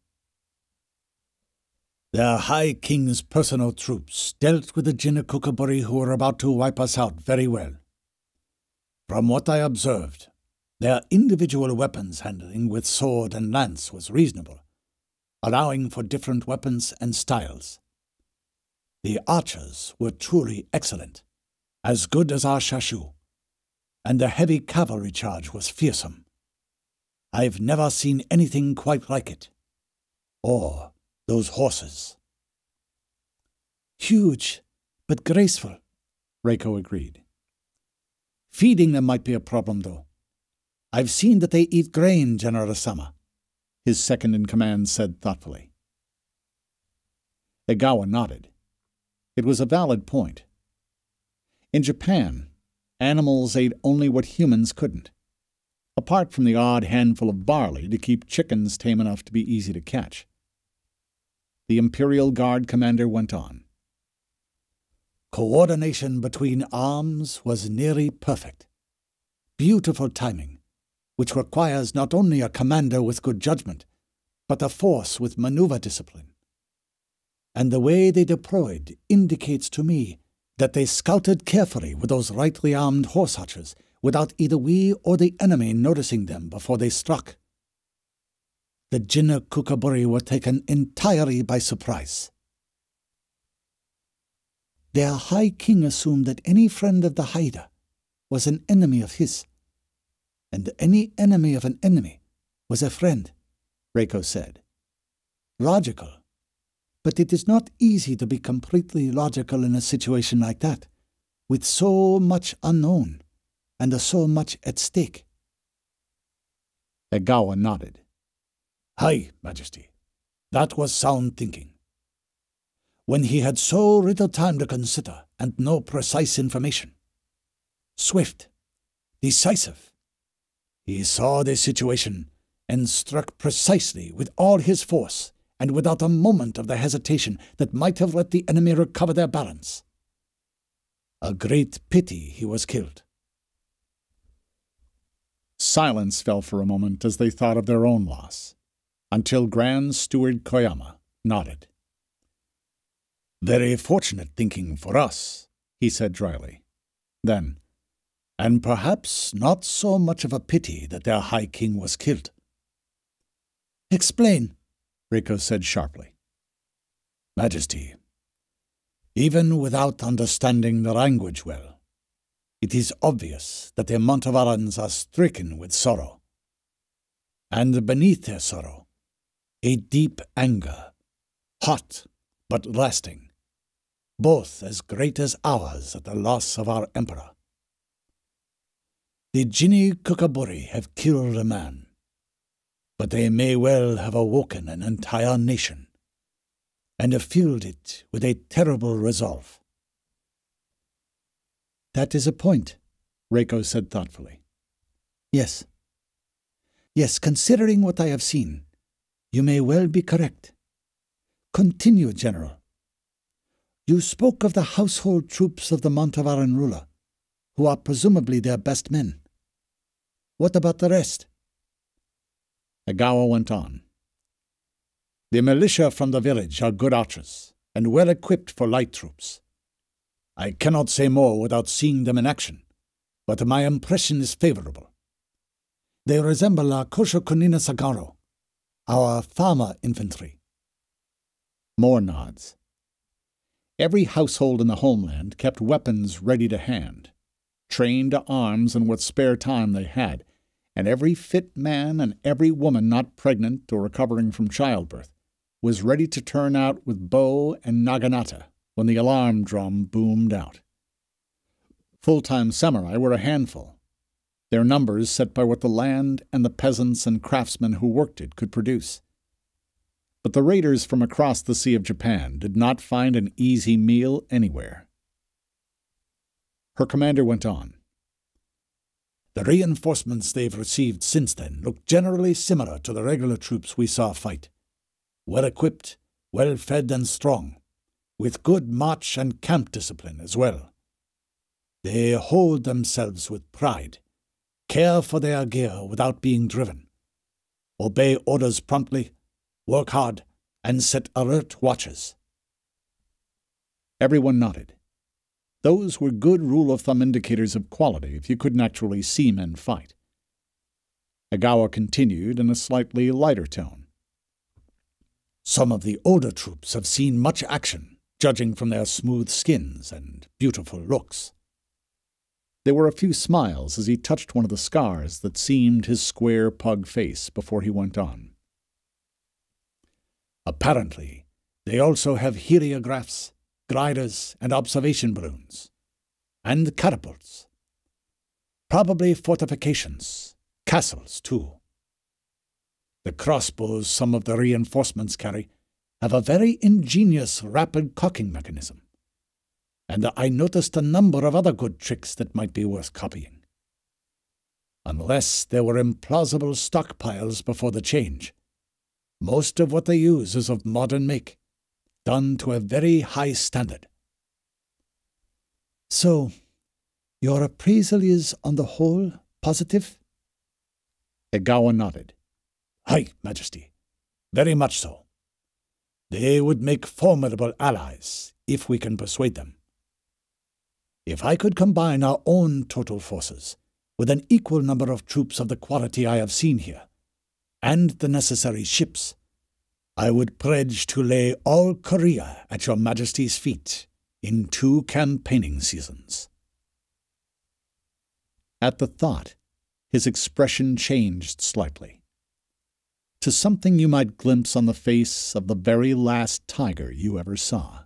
Their High King's personal troops dealt with the Jinokukaburi who were about to wipe us out very well. From what I observed, their individual weapons handling with sword and lance was reasonable, allowing for different weapons and styles. The archers were truly excellent, as good as our shashu, and the heavy cavalry charge was fearsome. I've never seen anything quite like it. Or those horses. Huge, but graceful, Reiko agreed. Feeding them might be a problem, though. I've seen that they eat grain, General Asama, his second-in-command said thoughtfully. Egawa nodded. It was a valid point. In Japan, animals ate only what humans couldn't, apart from the odd handful of barley to keep chickens tame enough to be easy to catch. The Imperial Guard commander went on. Coordination between arms was nearly perfect. Beautiful timing, which requires not only a commander with good judgment, but a force with maneuver discipline. And the way they deployed indicates to me that they scouted carefully with those rightly armed horse archers without either we or the enemy noticing them before they struck. The Jinokukaburi were taken entirely by surprise. Their High King assumed that any friend of the Haida was an enemy of his, and any enemy of an enemy was a friend, Reiko said. Logical, but it is not easy to be completely logical in a situation like that, with so much unknown and so much at stake. Egawa nodded. Aye, Majesty, that was sound thinking. When he had so little time to consider and no precise information. Swift, decisive. He saw the situation and struck precisely with all his force and without a moment of the hesitation that might have let the enemy recover their balance. A great pity he was killed. Silence fell for a moment as they thought of their own loss, until Grand Steward Koyama nodded. Very fortunate thinking for us, he said dryly. Then, and perhaps not so much of a pity that their High King was killed. Explain, Reiko said sharply. Majesty, even without understanding the language well, it is obvious that the Montavarans are stricken with sorrow. And beneath their sorrow, a deep anger, hot but lasting, both as great as ours at the loss of our emperor. The Jinokukaburi have killed a man, but they may well have awoken an entire nation, and have filled it with a terrible resolve. That is a point, Reiko said thoughtfully. Yes. Yes, considering what I have seen, you may well be correct. Continue, General. You spoke of the household troops of the Montavaran ruler, who are presumably their best men. What about the rest? Egawa went on. The militia from the village are good archers, and well equipped for light troops. I cannot say more without seeing them in action, but my impression is favorable. They resemble our Koshokunina Sagaro, our farmer infantry. More nods. Every household in the homeland kept weapons ready to hand, trained to arms in what spare time they had, and every fit man and every woman not pregnant or recovering from childbirth was ready to turn out with bow and naginata when the alarm drum boomed out. Full-time samurai were a handful, their numbers set by what the land and the peasants and craftsmen who worked it could produce. But the raiders from across the Sea of Japan did not find an easy meal anywhere. Her commander went on. The reinforcements they've received since then look generally similar to the regular troops we saw fight. Well-equipped, well-fed and strong, with good march and camp discipline as well. They hold themselves with pride, care for their gear without being driven, obey orders promptly, work hard, and set alert watches. Everyone nodded. Those were good rule-of-thumb indicators of quality if you couldn't actually see men fight. Egawa continued in a slightly lighter tone. Some of the older troops have seen much action, judging from their smooth skins and beautiful looks. There were a few smiles as he touched one of the scars that seamed his square pug face before he went on. Apparently, they also have heliographs, gliders, and observation balloons, and catapults. Probably fortifications, castles, too. The crossbows some of the reinforcements carry have a very ingenious rapid cocking mechanism, and I noticed a number of other good tricks that might be worth copying. Unless there were implausible stockpiles before the change, most of what they use is of modern make, done to a very high standard. So, your appraisal is, on the whole, positive? Egawa nodded. Aye, Majesty. Very much so. They would make formidable allies, if we can persuade them. If I could combine our own total forces with an equal number of troops of the quality I have seen here, and the necessary ships, I would pledge to lay all Korea at your Majesty's feet in two campaigning seasons. At the thought, his expression changed slightly, to something you might glimpse on the face of the very last tiger you ever saw.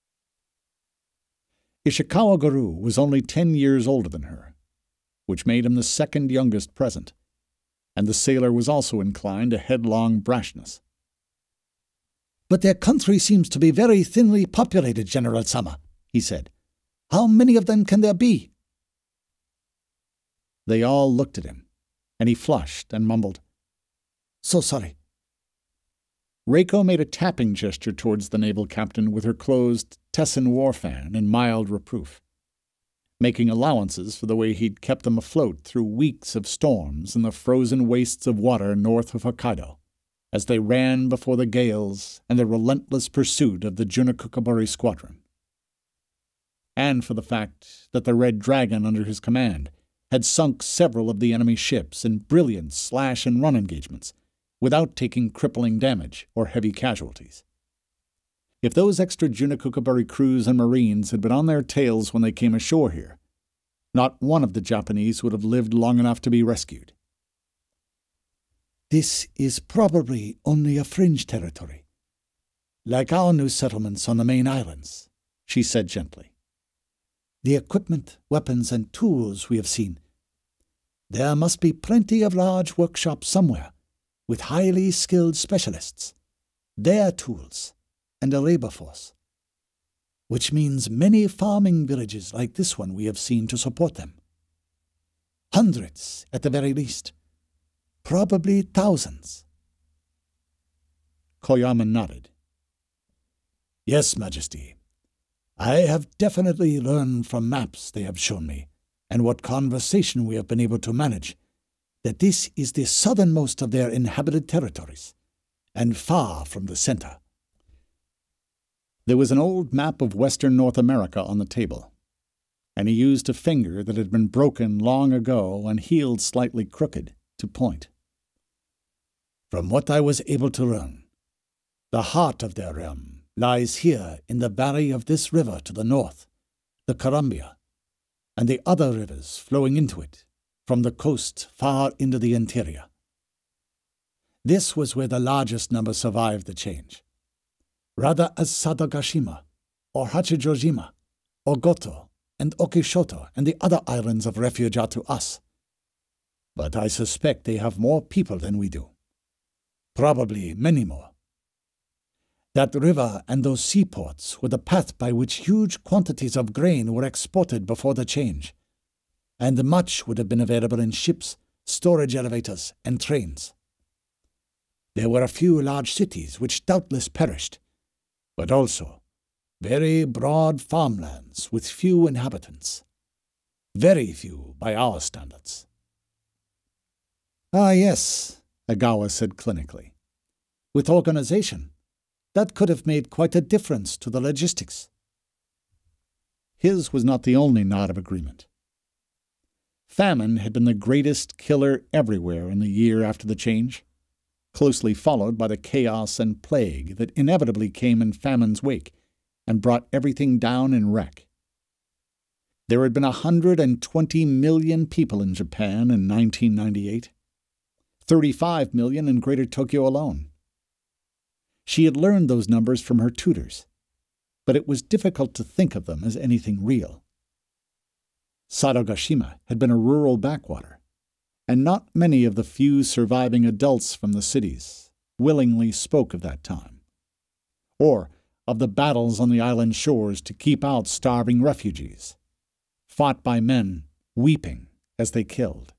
Ishikawa-guru was only ten years older than her, which made him the second youngest present, and the sailor was also inclined to headlong brashness. But their country seems to be very thinly populated, General Sama, he said. How many of them can there be? They all looked at him, and he flushed and mumbled, So sorry. Reiko made a tapping gesture towards the naval captain with her closed Tessin war fan in mild reproof, making allowances for the way he'd kept them afloat through weeks of storms in the frozen wastes of water north of Hokkaido, as they ran before the gales and the relentless pursuit of the Junakukabari squadron, and for the fact that the Red Dragon under his command had sunk several of the enemy ships in brilliant slash-and-run engagements without taking crippling damage or heavy casualties. If those extra Junakukabari crews and marines had been on their tails when they came ashore here, not one of the Japanese would have lived long enough to be rescued. This is probably only a fringe territory, like our new settlements on the main islands, she said gently. The equipment, weapons, and tools we have seen. There must be plenty of large workshops somewhere, with highly skilled specialists, their tools, and a labor force, which means many farming villages like this one we have seen to support them. Hundreds, at the very least. Probably thousands. Koyama nodded. Yes, Majesty. I have definitely learned from maps they have shown me, and what conversation we have been able to manage, that this is the southernmost of their inhabited territories, and far from the center. There was an old map of western North America on the table, and he used a finger that had been broken long ago and healed slightly crooked to point. From what I was able to learn, the heart of their realm lies here in the valley of this river to the north, the Columbia, and the other rivers flowing into it from the coast far into the interior. This was where the largest number survived the change, rather as Sadagashima, or Hachijojima, or Goto, and Okishoto, and the other islands of refuge are to us. But I suspect they have more people than we do. Probably many more. That river and those seaports were the path by which huge quantities of grain were exported before the change, and much would have been available in ships, storage elevators, and trains. There were a few large cities which doubtless perished, but also very broad farmlands with few inhabitants. Very few by our standards. Ah, yes, Agawa said clinically. With organization, that could have made quite a difference to the logistics. His was not the only nod of agreement. Famine had been the greatest killer everywhere in the year after the change, closely followed by the chaos and plague that inevitably came in famine's wake and brought everything down in wreck. There had been a hundred and twenty million people in Japan in nineteen ninety-eight, thirty-five million in Greater Tokyo alone. She had learned those numbers from her tutors, but it was difficult to think of them as anything real. Sadagashima had been a rural backwater, and not many of the few surviving adults from the cities willingly spoke of that time, or of the battles on the island shores to keep out starving refugees, fought by men weeping as they killed.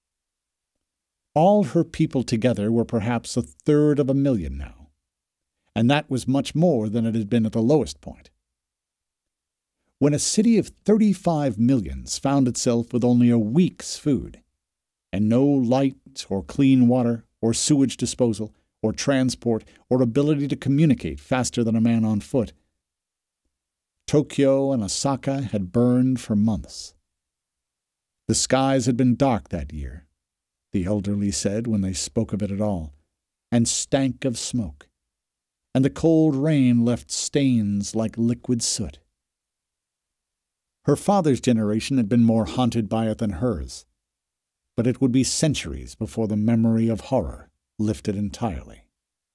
All her people together were perhaps a third of a million now, and that was much more than it had been at the lowest point. When a city of thirty-five millions found itself with only a week's food, and no light or clean water or sewage disposal or transport or ability to communicate faster than a man on foot, Tokyo and Osaka had burned for months. The skies had been dark that year, the elderly said when they spoke of it at all, and stank of smoke, and the cold rain left stains like liquid soot. Her father's generation had been more haunted by it than hers, but it would be centuries before the memory of horror lifted entirely.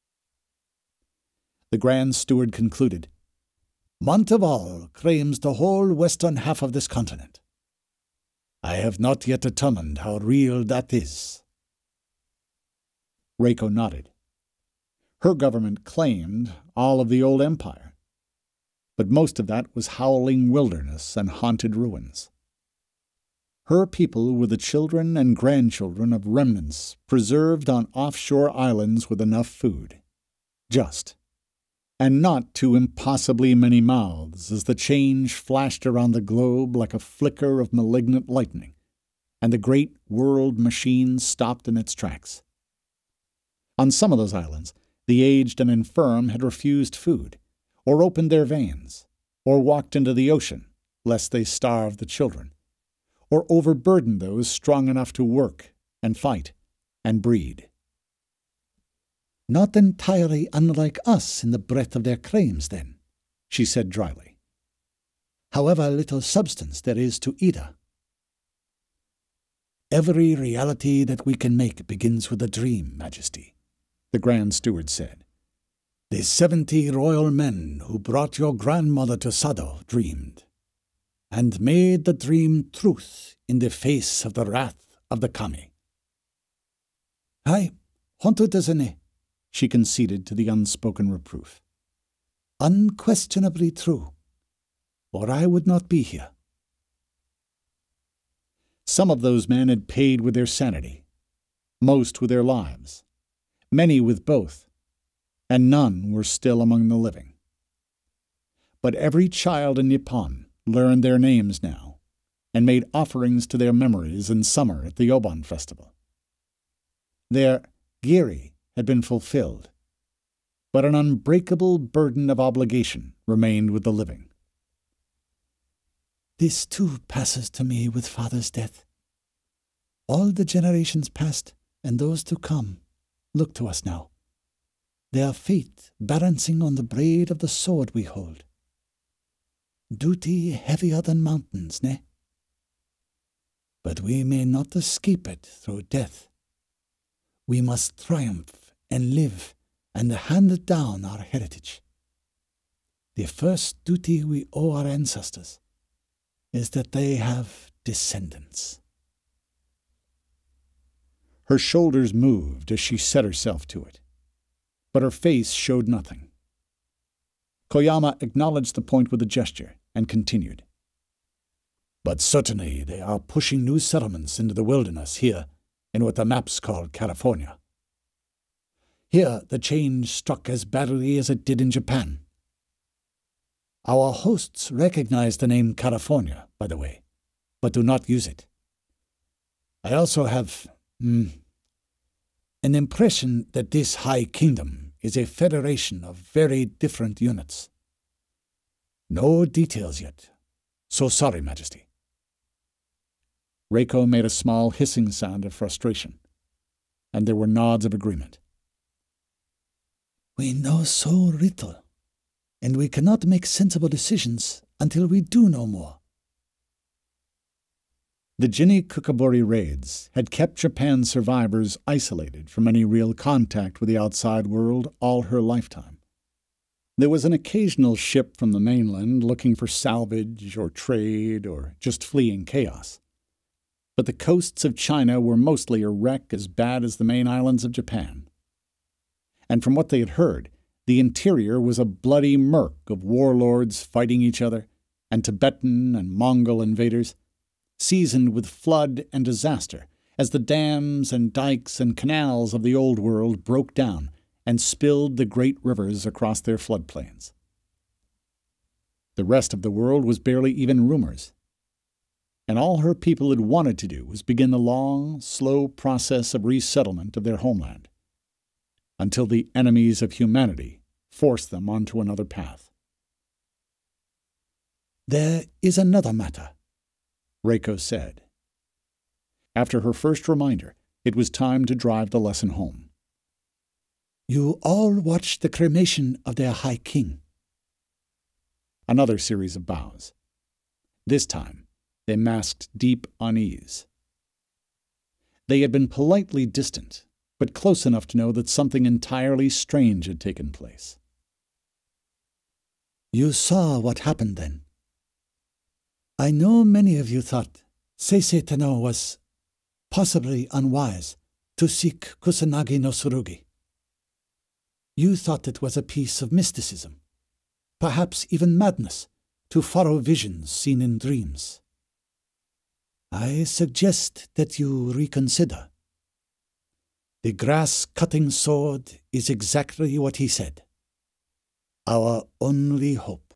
The Grand Steward concluded, Montival claims the whole western half of this continent. I have not yet determined how real that is. Reiko nodded. Her government claimed all of the old empire, but most of that was howling wilderness and haunted ruins. Her people were the children and grandchildren of remnants preserved on offshore islands with enough food, just, and not too impossibly many mouths as the change flashed around the globe like a flicker of malignant lightning, and the great world machine stopped in its tracks. On some of those islands, the aged and infirm had refused food, or opened their veins, or walked into the ocean, lest they starve the children, or overburden those strong enough to work and fight and breed. Not entirely unlike us in the breadth of their claims, then, she said dryly. However little substance there is to either. Every reality that we can make begins with a dream, Majesty, the Grand Steward said. The seventy royal men who brought your grandmother to Sado dreamed, and made the dream truth in the face of the wrath of the kami. Aye, honto desu ne, she conceded to the unspoken reproof. Unquestionably true, or I would not be here. Some of those men had paid with their sanity, most with their lives, many with both, and none were still among the living. But every child in Nippon learned their names now, and made offerings to their memories in summer at the Obon festival. Their giri had been fulfilled, but an unbreakable burden of obligation remained with the living. This too passes to me with father's death. All the generations past and those to come look to us now, their fate balancing on the blade of the sword we hold. Duty heavier than mountains, ne? But we may not escape it through death. We must triumph and live and hand down our heritage. The first duty we owe our ancestors is that they have descendants. Her shoulders moved as she set herself to it, but her face showed nothing. Koyama acknowledged the point with a gesture and continued. But certainly they are pushing new settlements into the wilderness here in what the maps call California. Here the change struck as badly as it did in Japan. Our hosts recognize the name California, by the way, but do not use it. I also have mm, an impression that this High Kingdom is a federation of very different units. No details yet, so sorry, Majesty. Reiko made a small hissing sound of frustration, and there were nods of agreement. We know so little, and we cannot make sensible decisions until we do know more. The Jinni Kukabori raids had kept Japan's survivors isolated from any real contact with the outside world all her lifetime. There was an occasional ship from the mainland looking for salvage or trade or just fleeing chaos. But the coasts of China were mostly a wreck as bad as the main islands of Japan. And from what they had heard, the interior was a bloody murk of warlords fighting each other, and Tibetan and Mongol invaders, seasoned with flood and disaster as the dams and dikes and canals of the old world broke down and spilled the great rivers across their floodplains. The rest of the world was barely even rumors, and all her people had wanted to do was begin the long, slow process of resettlement of their homeland, until the enemies of humanity forced them onto another path. There is another matter, Reiko said. After her first reminder, it was time to drive the lesson home. You all watched the cremation of their High King. Another series of bows. This time, they masked deep unease. They had been politely distant, but close enough to know that something entirely strange had taken place. You saw what happened then. I know many of you thought Seisei Tenno was possibly unwise to seek Kusanagi-no-Tsurugi. You thought it was a piece of mysticism, perhaps even madness, to follow visions seen in dreams. I suggest that you reconsider. The grass-cutting sword is exactly what he said. Our only hope.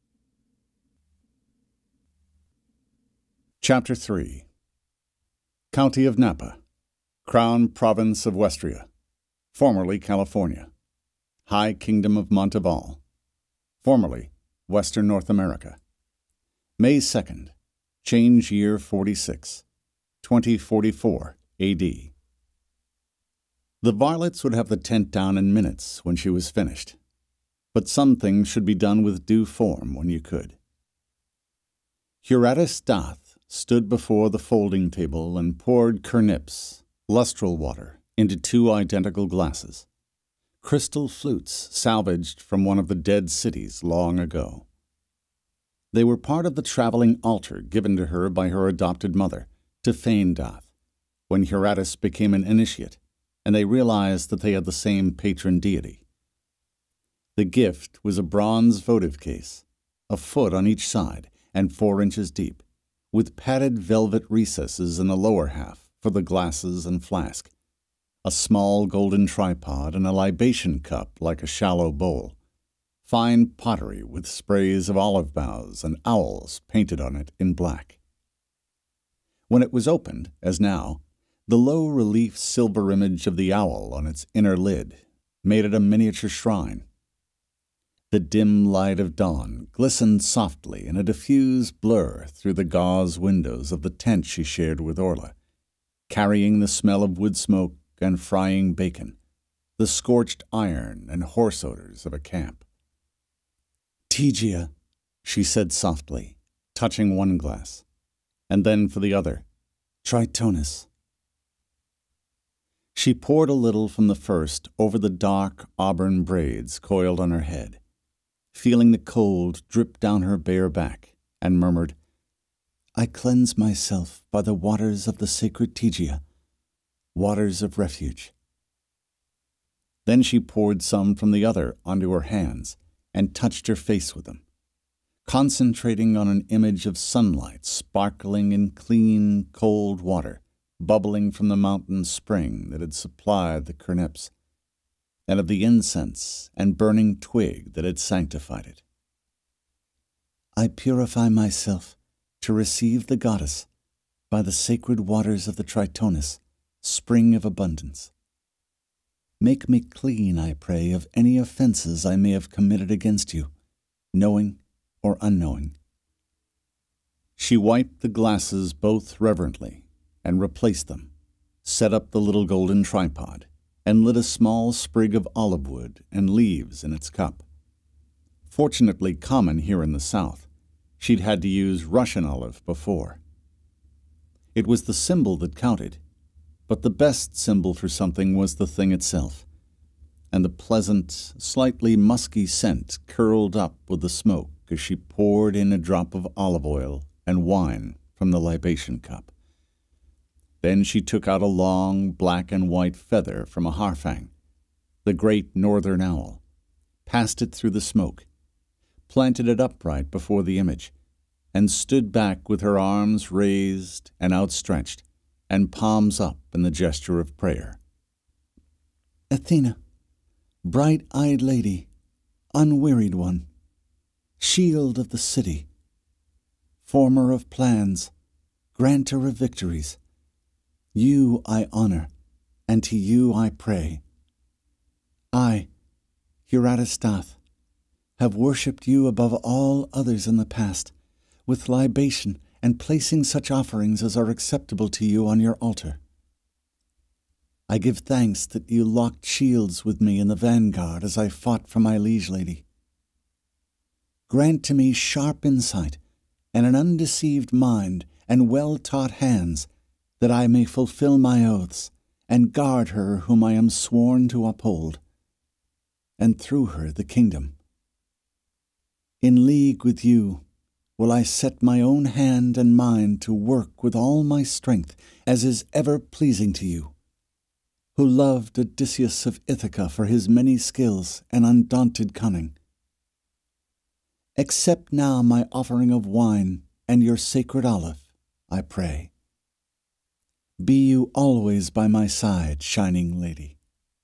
Chapter three. County of Napa, Crown Province of Westria, formerly California, High Kingdom of Montival, formerly Western North America. May second, change year forty-six, twenty forty-four A D. The varlets would have the tent down in minutes when she was finished, but some things should be done with due form when you could. Curatus Dath stood before the folding table and poured kernips, lustral water, into two identical glasses, crystal flutes salvaged from one of the dead cities long ago. They were part of the traveling altar given to her by her adopted mother, to Fane Dath, when Curatus became an initiate, and they realized that they had the same patron deity. The gift was a bronze votive case, a foot on each side and four inches deep, with padded velvet recesses in the lower half for the glasses and flask, a small golden tripod and a libation cup like a shallow bowl, fine pottery with sprays of olive boughs and owls painted on it in black. When it was opened, as now, the low-relief silver image of the owl on its inner lid made it a miniature shrine. The dim light of dawn glistened softly in a diffuse blur through the gauze windows of the tent she shared with Orla, carrying the smell of wood smoke and frying bacon, the scorched iron and horse odors of a camp. "Tygia," she said softly, touching one glass, and then for the other, Tritonus. She poured a little from the first over the dark auburn braids coiled on her head, feeling the cold drip down her bare back, and murmured, I cleanse myself by the waters of the sacred Tegia, waters of refuge. Then she poured some from the other onto her hands and touched her face with them, concentrating on an image of sunlight sparkling in clean, cold water, bubbling from the mountain spring that had supplied the Kerneps, and of the incense and burning twig that had sanctified it. I purify myself to receive the goddess by the sacred waters of the Tritonus, spring of abundance. Make me clean, I pray, of any offenses I may have committed against you, knowing or unknowing. She wiped the glasses both reverently and replaced them, set up the little golden tripod, and lit a small sprig of olive wood and leaves in its cup. Fortunately common here in the south, she'd had to use Russian olive before. It was the symbol that counted, but the best symbol for something was the thing itself, and the pleasant, slightly musky scent curled up with the smoke as she poured in a drop of olive oil and wine from the libation cup. Then she took out a long black and white feather from a harfang, the great northern owl, passed it through the smoke, planted it upright before the image, and stood back with her arms raised and outstretched, and palms up in the gesture of prayer. Athena, bright-eyed lady, unwearied one, shield of the city, former of plans, granter of victories, you I honor, and to you I pray. I, Huratastath, have worshipped you above all others in the past, with libation and placing such offerings as are acceptable to you on your altar. I give thanks that you locked shields with me in the vanguard as I fought for my liege lady. Grant to me sharp insight and an undeceived mind and well-taught hands, that I may fulfill my oaths and guard her whom I am sworn to uphold, and through her the kingdom. In league with you will I set my own hand and mind to work with all my strength, as is ever pleasing to you, who loved Odysseus of Ithaca for his many skills and undaunted cunning. Accept now my offering of wine and your sacred olive, I pray. Be you always by my side, shining lady.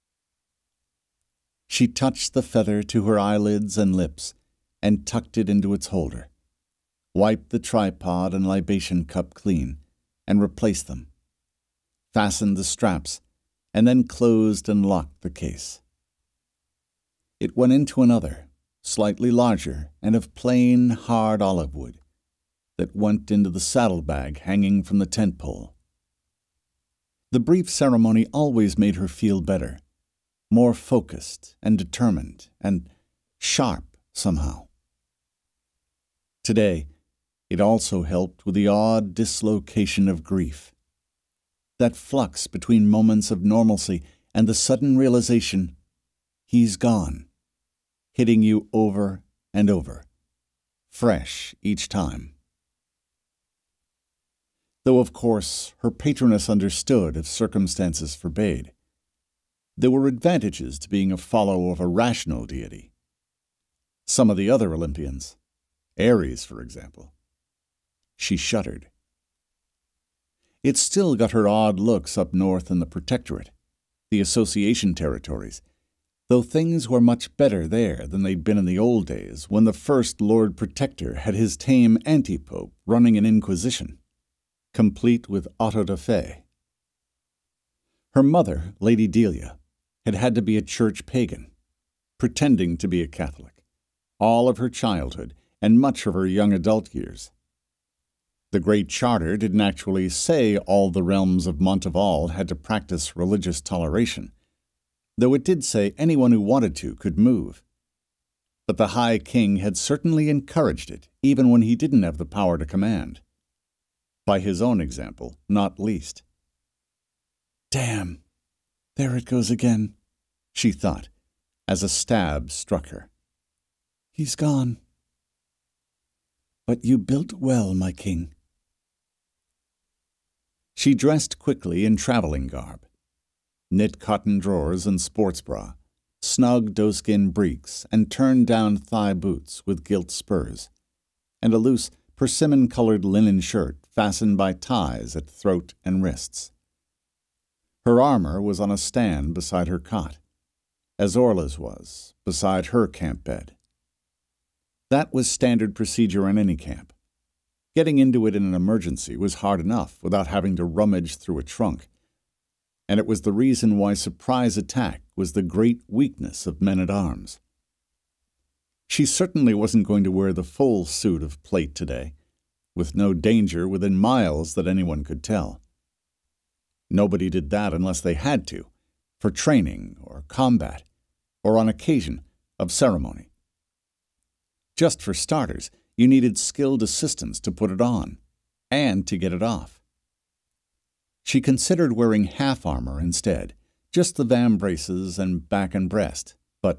She touched the feather to her eyelids and lips, and tucked it into its holder, wiped the tripod and libation cup clean, and replaced them, fastened the straps, and then closed and locked the case. It went into another, slightly larger, and of plain, hard olive wood, that went into the saddlebag hanging from the tent pole. The brief ceremony always made her feel better, more focused and determined and sharp somehow. Today, it also helped with the odd dislocation of grief, that flux between moments of normalcy and the sudden realization, he's gone, hitting you over and over, fresh each time. Though, of course, her patroness understood if circumstances forbade. There were advantages to being a follower of a rational deity. Some of the other Olympians, Ares, for example. She shuddered. It still got her odd looks up north in the Protectorate, the Association territories, though things were much better there than they'd been in the old days when the first Lord Protector had his tame anti-pope running an inquisition, complete with auto da fe. Her mother, Lady Delia, had had to be a church pagan, pretending to be a Catholic, all of her childhood and much of her young adult years. The Great Charter didn't actually say all the realms of Montival had to practice religious toleration, though it did say anyone who wanted to could move. But the High King had certainly encouraged it, even when he didn't have the power to command. by his own example, not least. Damn, there it goes again, she thought, as a stab struck her. He's gone. But you built well, my king. She dressed quickly in traveling garb. Knit cotton drawers and sports bra, snug doeskin breeks and turned-down thigh boots with gilt spurs, and a loose, persimmon-colored linen shirt fastened by ties at throat and wrists. Her armor was on a stand beside her cot, as Orla's was beside her camp bed. That was standard procedure in any camp. Getting into it in an emergency was hard enough without having to rummage through a trunk, and it was the reason why surprise attack was the great weakness of men-at-arms. She certainly wasn't going to wear the full suit of plate today, with no danger within miles that anyone could tell. Nobody did that unless they had to, for training or combat, or on occasion of ceremony. Just for starters, you needed skilled assistants to put it on, and to get it off. She considered wearing half armor instead, just the vambraces and back and breast, but...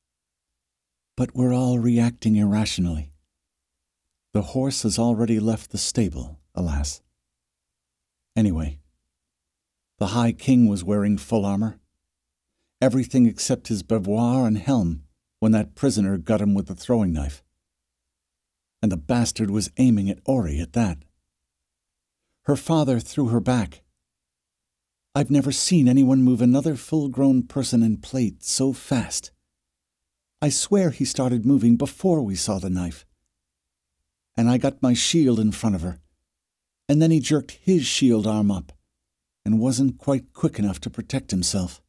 But we're all reacting irrationally. The horse has already left the stable, alas. Anyway, the High King was wearing full armor. Everything except his bavoir and helm when that prisoner got him with the throwing knife. And the bastard was aiming at Ori at that. Her father threw her back. I've never seen anyone move another full-grown person in plate so fast. I swear he started moving before we saw the knife. And I got my shield in front of her, and then he jerked his shield arm up, and wasn't quite quick enough to protect himself.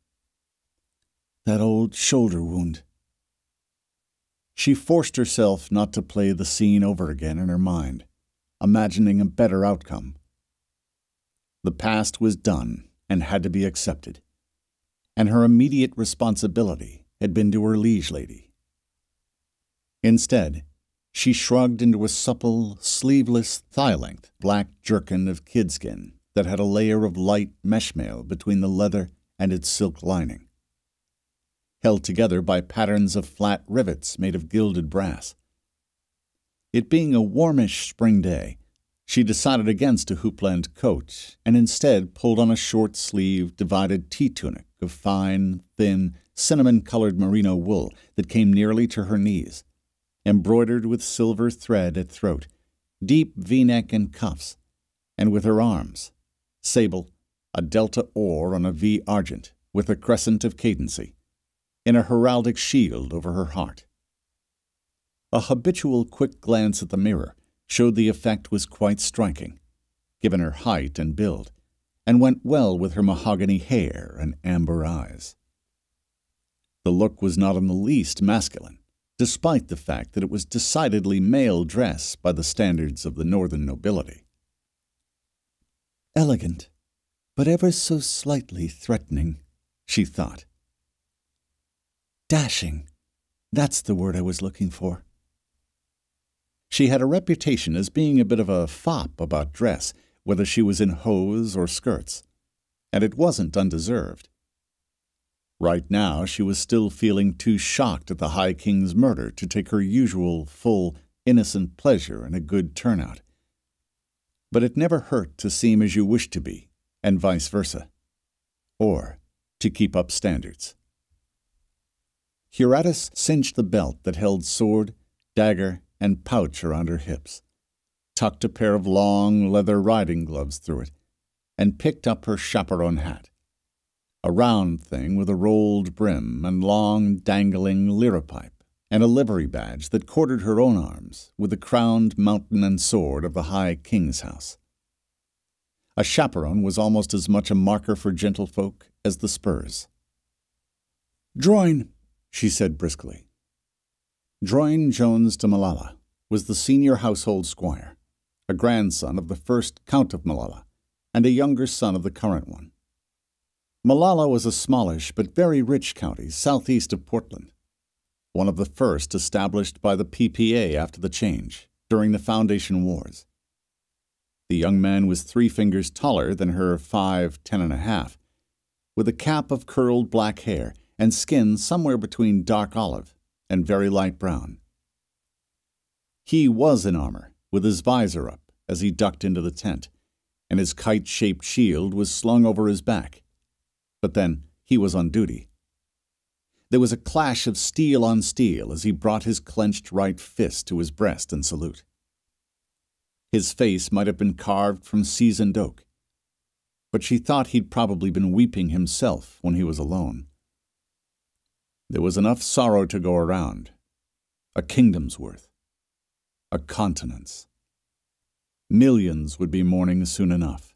That old shoulder wound. She forced herself not to play the scene over again in her mind, imagining a better outcome. The past was done and had to be accepted, and her immediate responsibility had been to her liege lady. Instead, she shrugged into a supple, sleeveless, thigh-length black jerkin of kidskin that had a layer of light meshmail between the leather and its silk lining, held together by patterns of flat rivets made of gilded brass. It being a warmish spring day, she decided against a hoopland coat and instead pulled on a short-sleeved, divided tea tunic of fine, thin, cinnamon-colored merino wool that came nearly to her knees, embroidered with silver thread at throat, deep V-neck and cuffs, and with her arms, sable, a delta or on a V argent with a crescent of cadency, in a heraldic shield over her heart. A habitual quick glance at the mirror showed the effect was quite striking, given her height and build, and went well with her mahogany hair and amber eyes. The look was not in the least masculine, despite the fact that it was decidedly male dress by the standards of the northern nobility. Elegant, but ever so slightly threatening, she thought. Dashing, that's the word I was looking for. She had a reputation as being a bit of a fop about dress, whether she was in hose or skirts, and it wasn't undeserved. Right now she was still feeling too shocked at the High King's murder to take her usual full, innocent pleasure in a good turnout. But it never hurt to seem as you wished to be, and vice versa, or to keep up standards. Curatis cinched the belt that held sword, dagger, and pouch around her hips, tucked a pair of long leather riding gloves through it, and picked up her chaperon hat, a round thing with a rolled brim and long, dangling liripipe, and a livery badge that quartered her own arms with the crowned mountain and sword of the High King's house. A chaperon was almost as much a marker for gentlefolk as the spurs. "Droin," she said briskly. Droin Jones de Malala was the senior household squire, a grandson of the first Count of Malala, and a younger son of the current one. Malala was a smallish but very rich county southeast of Portland, one of the first established by the P P A after the change, during the Foundation Wars. The young man was three fingers taller than her five, ten and a half, with a cap of curled black hair and skin somewhere between dark olive and very light brown. He was in armor, with his visor up as he ducked into the tent, and his kite-shaped shield was slung over his back. But then he was on duty. There was a clash of steel on steel as he brought his clenched right fist to his breast in salute. His face might have been carved from seasoned oak, but she thought he'd probably been weeping himself when he was alone. There was enough sorrow to go around, a kingdom's worth, a continent's. Millions would be mourning soon enough.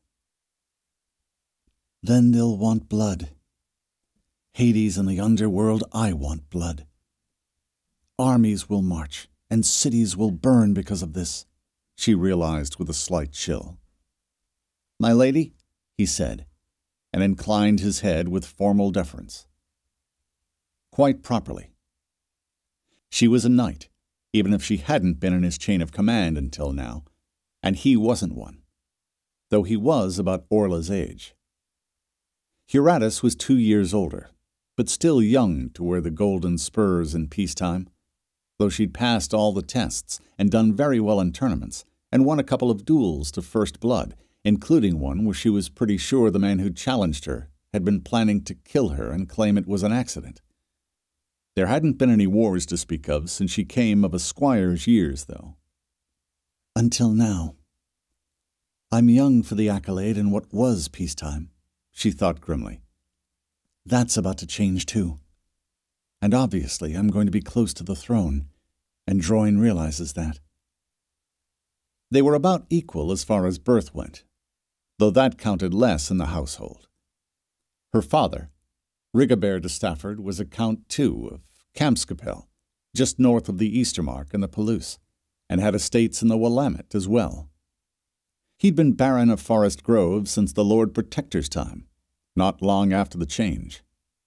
Then they'll want blood. Hades and the underworld, I want blood. Armies will march, and cities will burn because of this, she realized with a slight chill. My lady, he said, and inclined his head with formal deference. Quite properly. She was a knight, even if she hadn't been in his chain of command until now, and he wasn't one, though he was about Orla's age. Hiratus was two years older, but still young to wear the golden spurs in peacetime, though she'd passed all the tests and done very well in tournaments, and won a couple of duels to first blood, including one where she was pretty sure the man who challenged her had been planning to kill her and claim it was an accident. There hadn't been any wars to speak of since she came of a squire's years, though. Until now. I'm young for the accolade in what was peacetime, she thought grimly. That's about to change, too. And obviously I'm going to be close to the throne, and Droin realizes that. They were about equal as far as birth went, though that counted less in the household. Her father, Rigobert de Stafford, was a count, too, of Campskapel, just north of the Eastermark and the Palouse, and had estates in the Willamette as well. He'd been Baron of Forest Grove since the Lord Protector's time, not long after the change.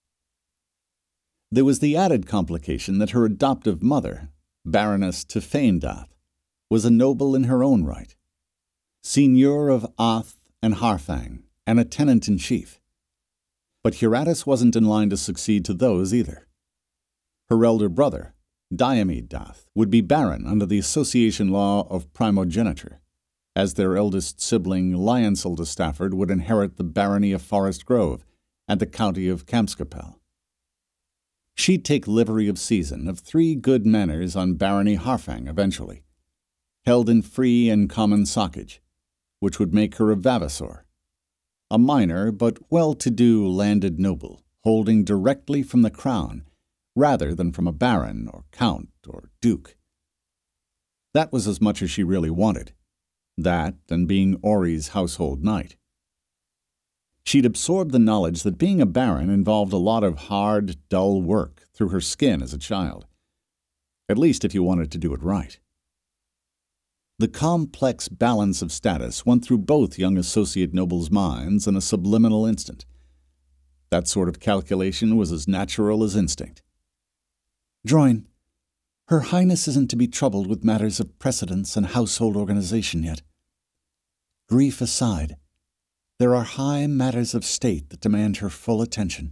There was the added complication that her adoptive mother, Baroness Tefeindath, was a noble in her own right, seigneur of Ath and Harfang, and a tenant-in-chief. But Hiratus wasn't in line to succeed to those either. Her elder brother, Diomede Dath, would be baron under the association law of primogeniture, as their eldest sibling Lionel de Stafford would inherit the barony of Forest Grove and the county of Campskapel. She'd take livery of season of three good manors on Barony Harfang eventually, held in free and common soccage, which would make her a vavasor, a minor but well-to-do landed noble, holding directly from the crown rather than from a baron or count or duke. That was as much as she really wanted, that and being Ori's household knight. She'd absorbed the knowledge that being a baron involved a lot of hard, dull work through her skin as a child, at least if you wanted to do it right. The complex balance of status went through both young associate nobles' minds in a subliminal instant. That sort of calculation was as natural as instinct. Droin, Her Highness isn't to be troubled with matters of precedence and household organization yet. Grief aside, there are high matters of state that demand her full attention.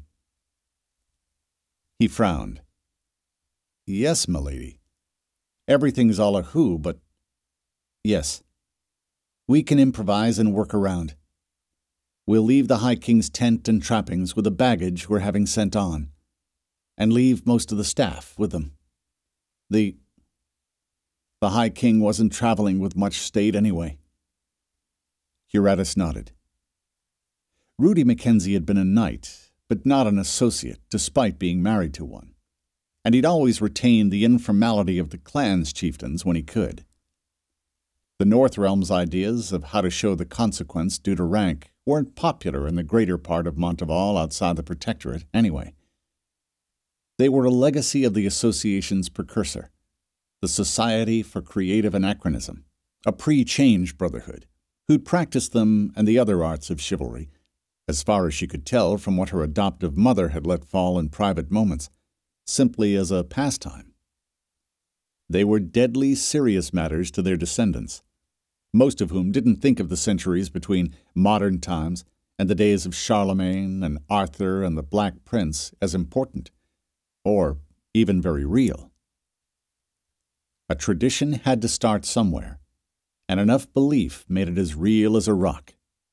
He frowned. Yes, milady. Everything's all a who, but... Yes. We can improvise and work around. We'll leave the High King's tent and trappings with the baggage we're having sent on, and leave most of the staff with them. The... The High King wasn't traveling with much state anyway. Hiratus nodded. Rudi Mackenzie had been a knight, but not an associate, despite being married to one, and he'd always retained the informality of the clan's chieftains when he could. The North Realm's ideas of how to show the consequence due to rank weren't popular in the greater part of Montival outside the Protectorate anyway. They were a legacy of the association's precursor, the Society for Creative Anachronism, a pre-change brotherhood, who'd practiced them and the other arts of chivalry, as far as she could tell from what her adoptive mother had let fall in private moments, simply as a pastime. They were deadly serious matters to their descendants, most of whom didn't think of the centuries between modern times and the days of Charlemagne and Arthur and the Black Prince as important, or even very real. A tradition had to start somewhere, and enough belief made it as real as a rock.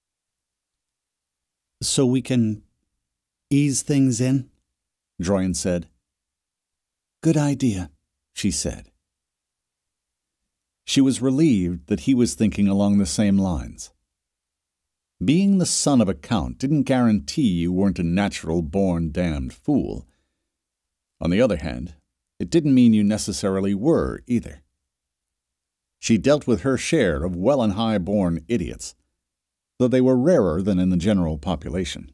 So we can ease things in? Droyan said. Good idea, she said. She was relieved that he was thinking along the same lines. Being the son of a count didn't guarantee you weren't a natural-born damned fool. On the other hand, it didn't mean you necessarily were either. She dealt with her share of well and high-born idiots, though they were rarer than in the general population.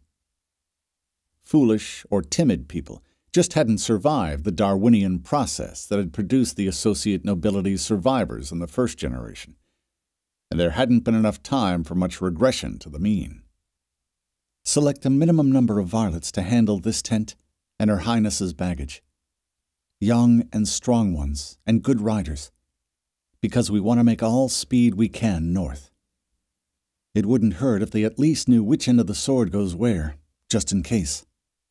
Foolish or timid people just hadn't survived the Darwinian process that had produced the associate nobility's survivors in the first generation, and there hadn't been enough time for much regression to the mean. Select a minimum number of varlets to handle this tent and Her Highness's baggage. Young and strong ones, and good riders, because we want to make all speed we can north. It wouldn't hurt if they at least knew which end of the sword goes where, just in case.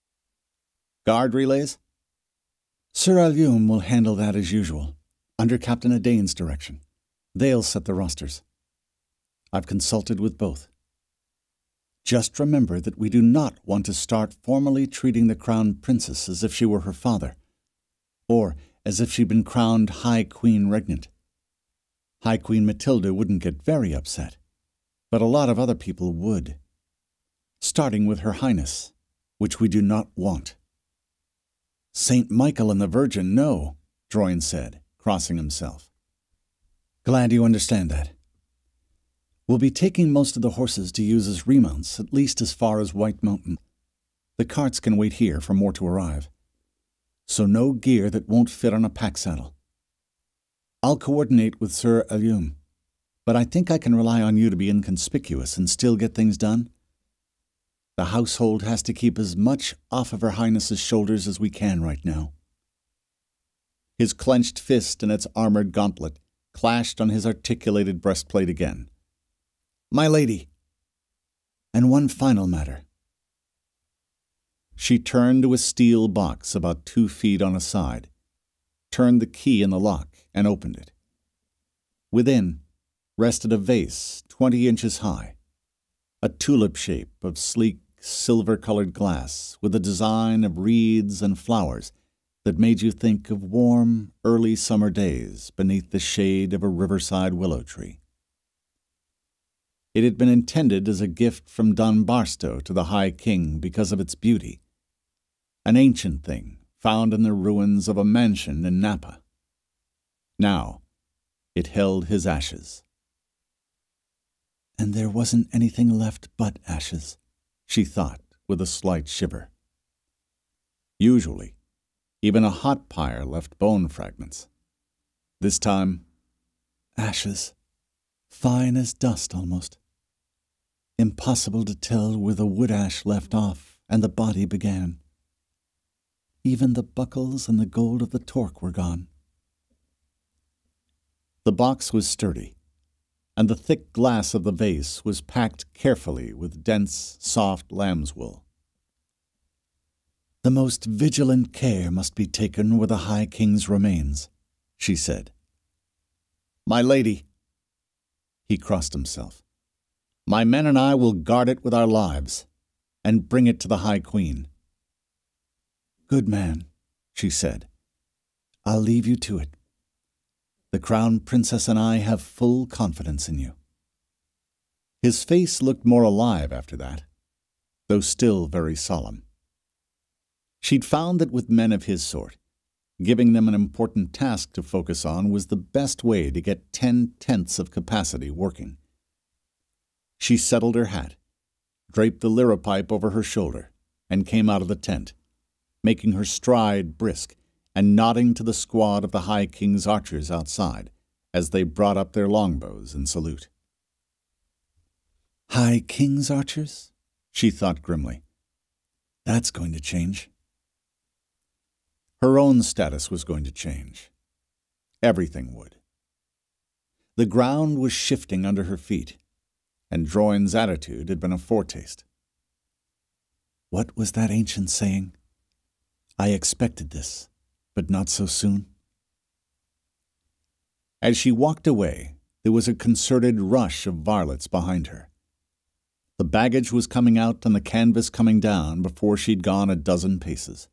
Guard relays? Sir Alyum will handle that as usual, under Captain Adain's direction. They'll set the rosters. I've consulted with both. Just remember that we do not want to start formally treating the Crown Princess as if she were her father, or as if she'd been crowned High Queen Regnant. High Queen Matilda wouldn't get very upset, but a lot of other people would, starting with Her Highness, which we do not want. Saint Michael and the Virgin, no, Droyan said, crossing himself. Glad you understand that. We'll be taking most of the horses to use as remounts, at least as far as White Mountain. The carts can wait here for more to arrive. So no gear that won't fit on a pack saddle. I'll coordinate with Sir Alyum, but I think I can rely on you to be inconspicuous and still get things done. The household has to keep as much off of Her Highness's shoulders as we can right now. His clenched fist and its armored gauntlet clashed on his articulated breastplate again. My lady. And one final matter. She turned to a steel box about two feet on a side, turned the key in the lock, and opened it. Within rested a vase twenty inches high, a tulip shape of sleek, silver-colored glass with a design of reeds and flowers that made you think of warm, early summer days beneath the shade of a riverside willow tree. It had been intended as a gift from Don Barstow to the High King because of its beauty, an ancient thing found in the ruins of a mansion in Napa. Now, it held his ashes. And there wasn't anything left but ashes, she thought with a slight shiver. Usually, even a hot pyre left bone fragments. This time, ashes, fine as dust almost. Impossible to tell where the wood ash left off and the body began. Even the buckles and the gold of the torque were gone. The box was sturdy, and the thick glass of the vase was packed carefully with dense, soft lamb's wool. The most vigilant care must be taken where the High King's remains, she said. My lady, he crossed himself, my men and I will guard it with our lives, and bring it to the High Queen. Good man, she said. I'll leave you to it. The Crown Princess and I have full confidence in you. His face looked more alive after that, though still very solemn. She'd found that with men of his sort, giving them an important task to focus on was the best way to get ten-tenths of capacity working. She settled her hat, draped the liripipe over her shoulder, and came out of the tent, making her stride brisk and nodding to the squad of the High King's archers outside as they brought up their longbows in salute. High King's archers? She thought grimly. That's going to change. Her own status was going to change. Everything would. The ground was shifting under her feet, and Droin's attitude had been a foretaste. What was that ancient saying? I expected this, but not so soon. As she walked away, there was a concerted rush of varlets behind her. The baggage was coming out and the canvas coming down before she'd gone a dozen paces.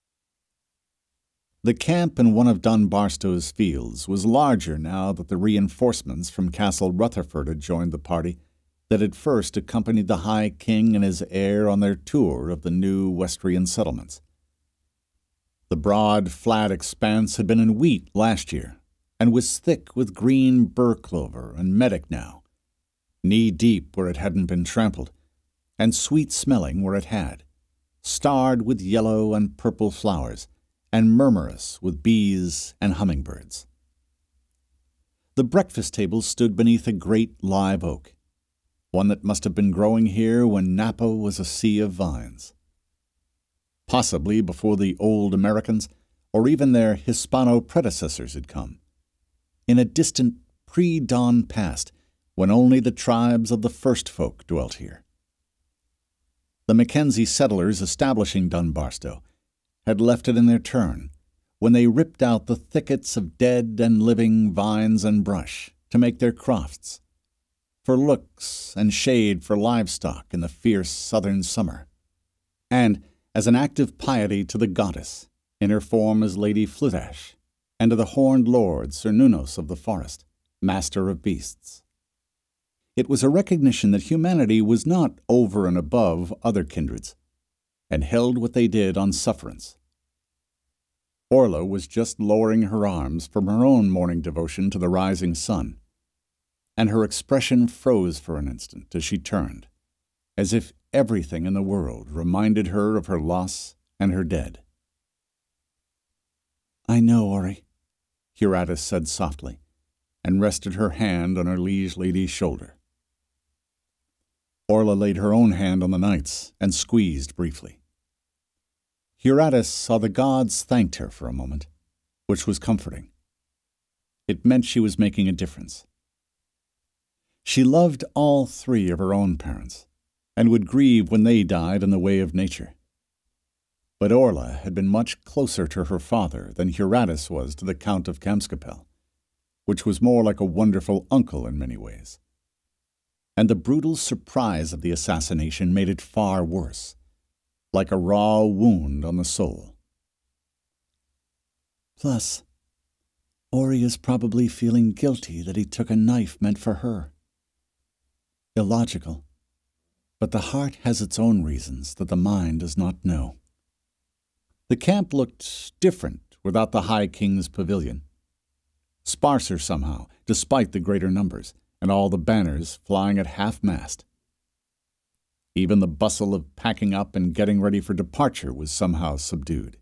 The camp in one of Dunbarstow's fields was larger now that the reinforcements from Castle Rutherford had joined the party that had first accompanied the High King and his heir on their tour of the new Westrian settlements. The broad, flat expanse had been in wheat last year, and was thick with green burr clover and medic now, knee-deep where it hadn't been trampled, and sweet-smelling where it had, starred with yellow and purple flowers, and murmurous with bees and hummingbirds. The breakfast table stood beneath a great live oak, one that must have been growing here when Napa was a sea of vines. Possibly before the old Americans, or even their Hispano predecessors had come, in a distant pre-dawn past when only the tribes of the first folk dwelt here. The Mackenzie settlers establishing Dunbarstow had left it in their turn when they ripped out the thickets of dead and living vines and brush to make their crofts, for looks and shade for livestock in the fierce southern summer, and as an act of piety to the goddess, in her form as Lady Flutash, and to the horned lord Sir Nunos of the forest, master of beasts. It was a recognition that humanity was not over and above other kindreds, and held what they did on sufferance. Orla was just lowering her arms from her own morning devotion to the rising sun, and her expression froze for an instant as she turned, as if everything in the world reminded her of her loss and her dead. I know, Ori, Hiratis said softly, and rested her hand on her liege lady's shoulder. Orla laid her own hand on the knight's and squeezed briefly. Hiratis saw the gods thanked her for a moment, which was comforting. It meant she was making a difference. She loved all three of her own parents, and would grieve when they died in the way of nature. But Orla had been much closer to her father than Hiratis was to the Count of Kamskapel, which was more like a wonderful uncle in many ways. And the brutal surprise of the assassination made it far worse, like a raw wound on the soul. Plus, Ori is probably feeling guilty that he took a knife meant for her. Illogical, but the heart has its own reasons that the mind does not know. The camp looked different without the High King's pavilion. Sparser somehow, despite the greater numbers, and all the banners flying at half-mast. Even the bustle of packing up and getting ready for departure was somehow subdued.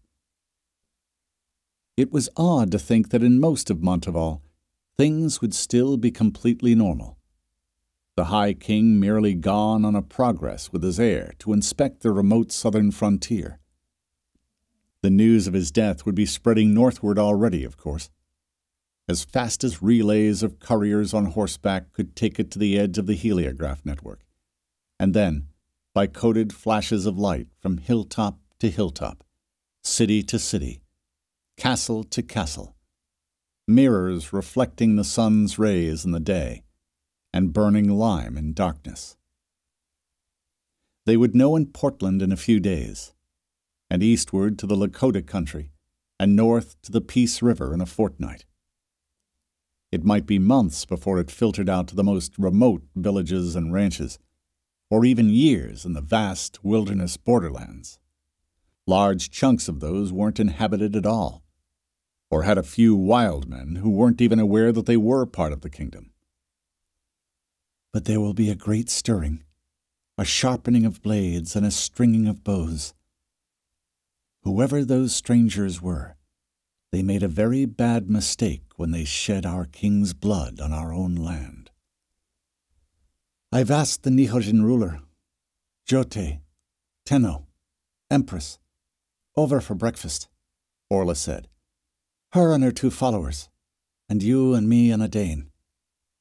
It was odd to think that in most of Montival, things would still be completely normal. The High King merely gone on a progress with his heir to inspect the remote southern frontier. The news of his death would be spreading northward already, of course, as fast as relays of couriers on horseback could take it to the edge of the heliograph network, and then, by coded flashes of light from hilltop to hilltop, city to city, castle to castle, mirrors reflecting the sun's rays in the day, and burning lime in darkness. They would know in Portland in a few days, and eastward to the Lakota country, and north to the Peace River in a fortnight. It might be months before it filtered out to the most remote villages and ranches, or even years in the vast wilderness borderlands. Large chunks of those weren't inhabited at all, or had a few wild men who weren't even aware that they were part of the kingdom. But there will be a great stirring, a sharpening of blades and a stringing of bows. Whoever those strangers were, they made a very bad mistake when they shed our king's blood on our own land. I've asked the Nihojin ruler, Jote, Tenno, Empress, over for breakfast, Orla said. Her and her two followers, and you and me and a Dane.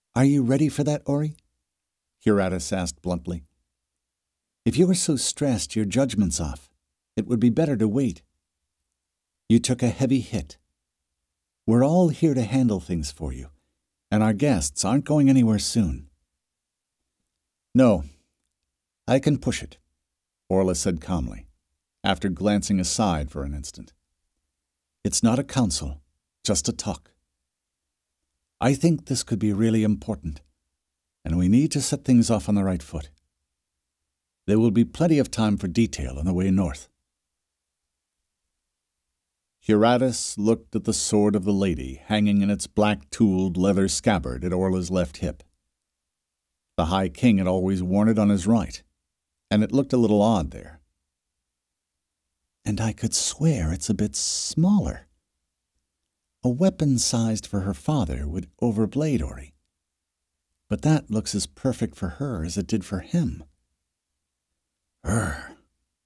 Are you ready for that, Ori? Hiratis asked bluntly. If you were so stressed your judgment's off, it would be better to wait. You took a heavy hit. We're all here to handle things for you, and our guests aren't going anywhere soon. No, I can push it, Orla said calmly, after glancing aside for an instant. It's not a council, just a talk. I think this could be really important, and we need to set things off on the right foot. There will be plenty of time for detail on the way north. Hiratis looked at the sword of the lady hanging in its black-tooled leather scabbard at Orla's left hip. The High King had always worn it on his right, and it looked a little odd there. And I could swear it's a bit smaller. A weapon sized for her father would overblade Ori. But that looks as perfect for her as it did for him. Urgh.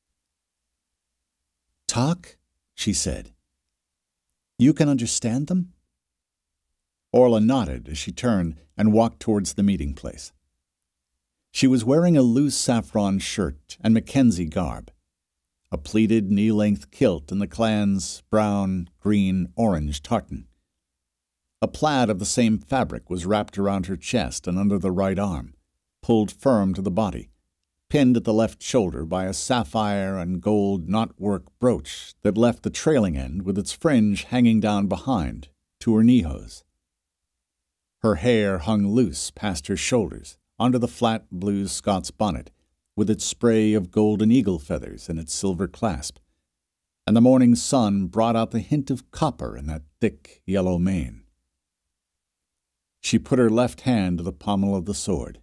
Talk, she said. You can understand them? Orla nodded as she turned and walked towards the meeting place. She was wearing a loose saffron shirt and Mackenzie garb, a pleated knee-length kilt in the clan's brown, green, orange tartan. A plaid of the same fabric was wrapped around her chest and under the right arm, pulled firm to the body, pinned at the left shoulder by a sapphire and gold knotwork brooch that left the trailing end with its fringe hanging down behind to her knee-hose. Her hair hung loose past her shoulders onto the flat blue Scots bonnet with its spray of golden eagle feathers and its silver clasp, and the morning sun brought out the hint of copper in that thick yellow mane. She put her left hand to the pommel of the sword.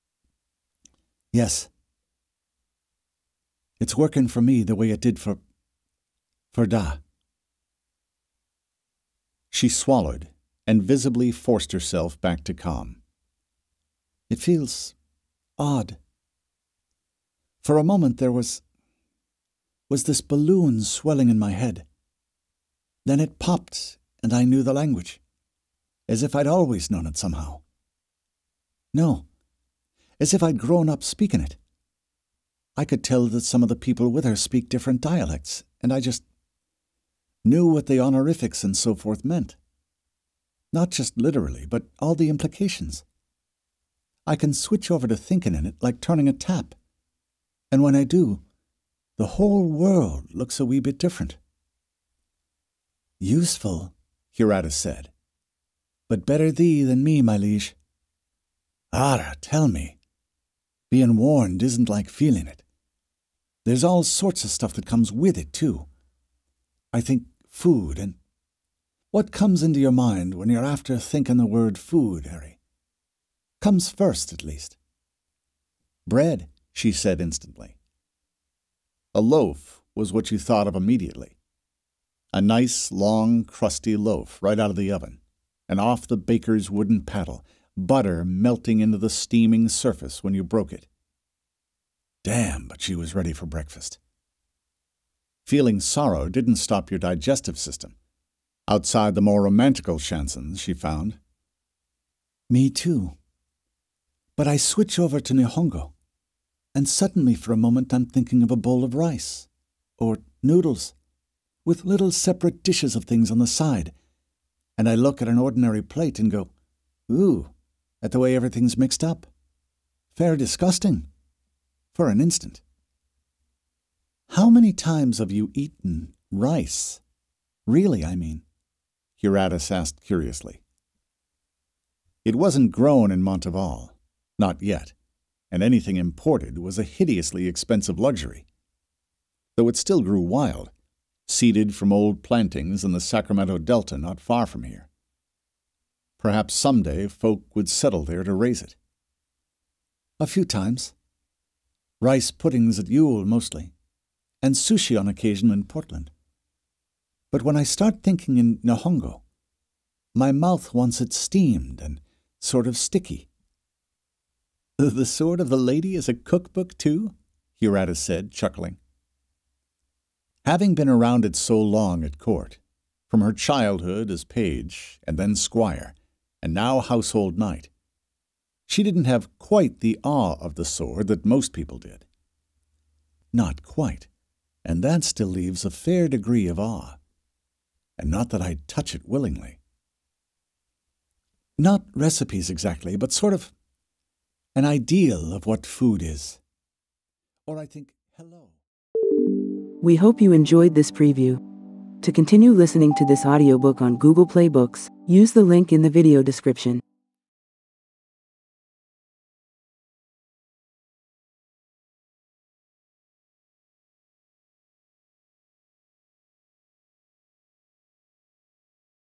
Yes. It's working for me the way it did for... for Da. She swallowed and visibly forced herself back to calm. It feels odd. For a moment there was... was this balloon swelling in my head. Then it popped, and I knew the language, as if I'd always known it somehow. No, as if I'd grown up speaking it. I could tell that some of the people with her speak different dialects, and I just knew what the honorifics and so forth meant. Not just literally, but all the implications. I can switch over to thinking in it like turning a tap, and when I do, the whole world looks a wee bit different. Useful, Hiratis said, but better thee than me, my liege. Ara, tell me. Being warned isn't like feeling it. There's all sorts of stuff that comes with it, too. I think food and... What comes into your mind when you're after thinking the word food, Harry? Comes first, at least. Bread, she said instantly. A loaf was what you thought of immediately. A nice, long, crusty loaf right out of the oven, and off the baker's wooden paddle, butter melting into the steaming surface when you broke it. Damn, but she was ready for breakfast. Feeling sorrow didn't stop your digestive system. Outside the more romantical chansons, she found. Me too. But I switch over to Nihongo, and suddenly for a moment I'm thinking of a bowl of rice, or noodles, with little separate dishes of things on the side, and I look at an ordinary plate and go, ooh, at the way everything's mixed up. Fair disgusting. For an instant. How many times have you eaten rice? Really, I mean, Hiratis asked curiously. It wasn't grown in Montival, not yet, and anything imported was a hideously expensive luxury. Though it still grew wild, seeded from old plantings in the Sacramento Delta not far from here. Perhaps someday folk would settle there to raise it. A few times. Rice puddings at Yule, mostly, and sushi on occasion in Portland. But when I start thinking in Nihongo, my mouth wants it steamed and sort of sticky. The Sword of the Lady is a cookbook, too? Hiratis said, chuckling. Having been around it so long at court, from her childhood as page and then squire, and now household knight, She didn't have quite the awe of the sword that most people did. Not quite, and that still leaves a fair degree of awe. And not that I'd touch it willingly. Not recipes exactly, but sort of an ideal of what food is. Or I think, hello. We hope you enjoyed this preview. To continue listening to this audiobook on Google Play Books, use the link in the video description.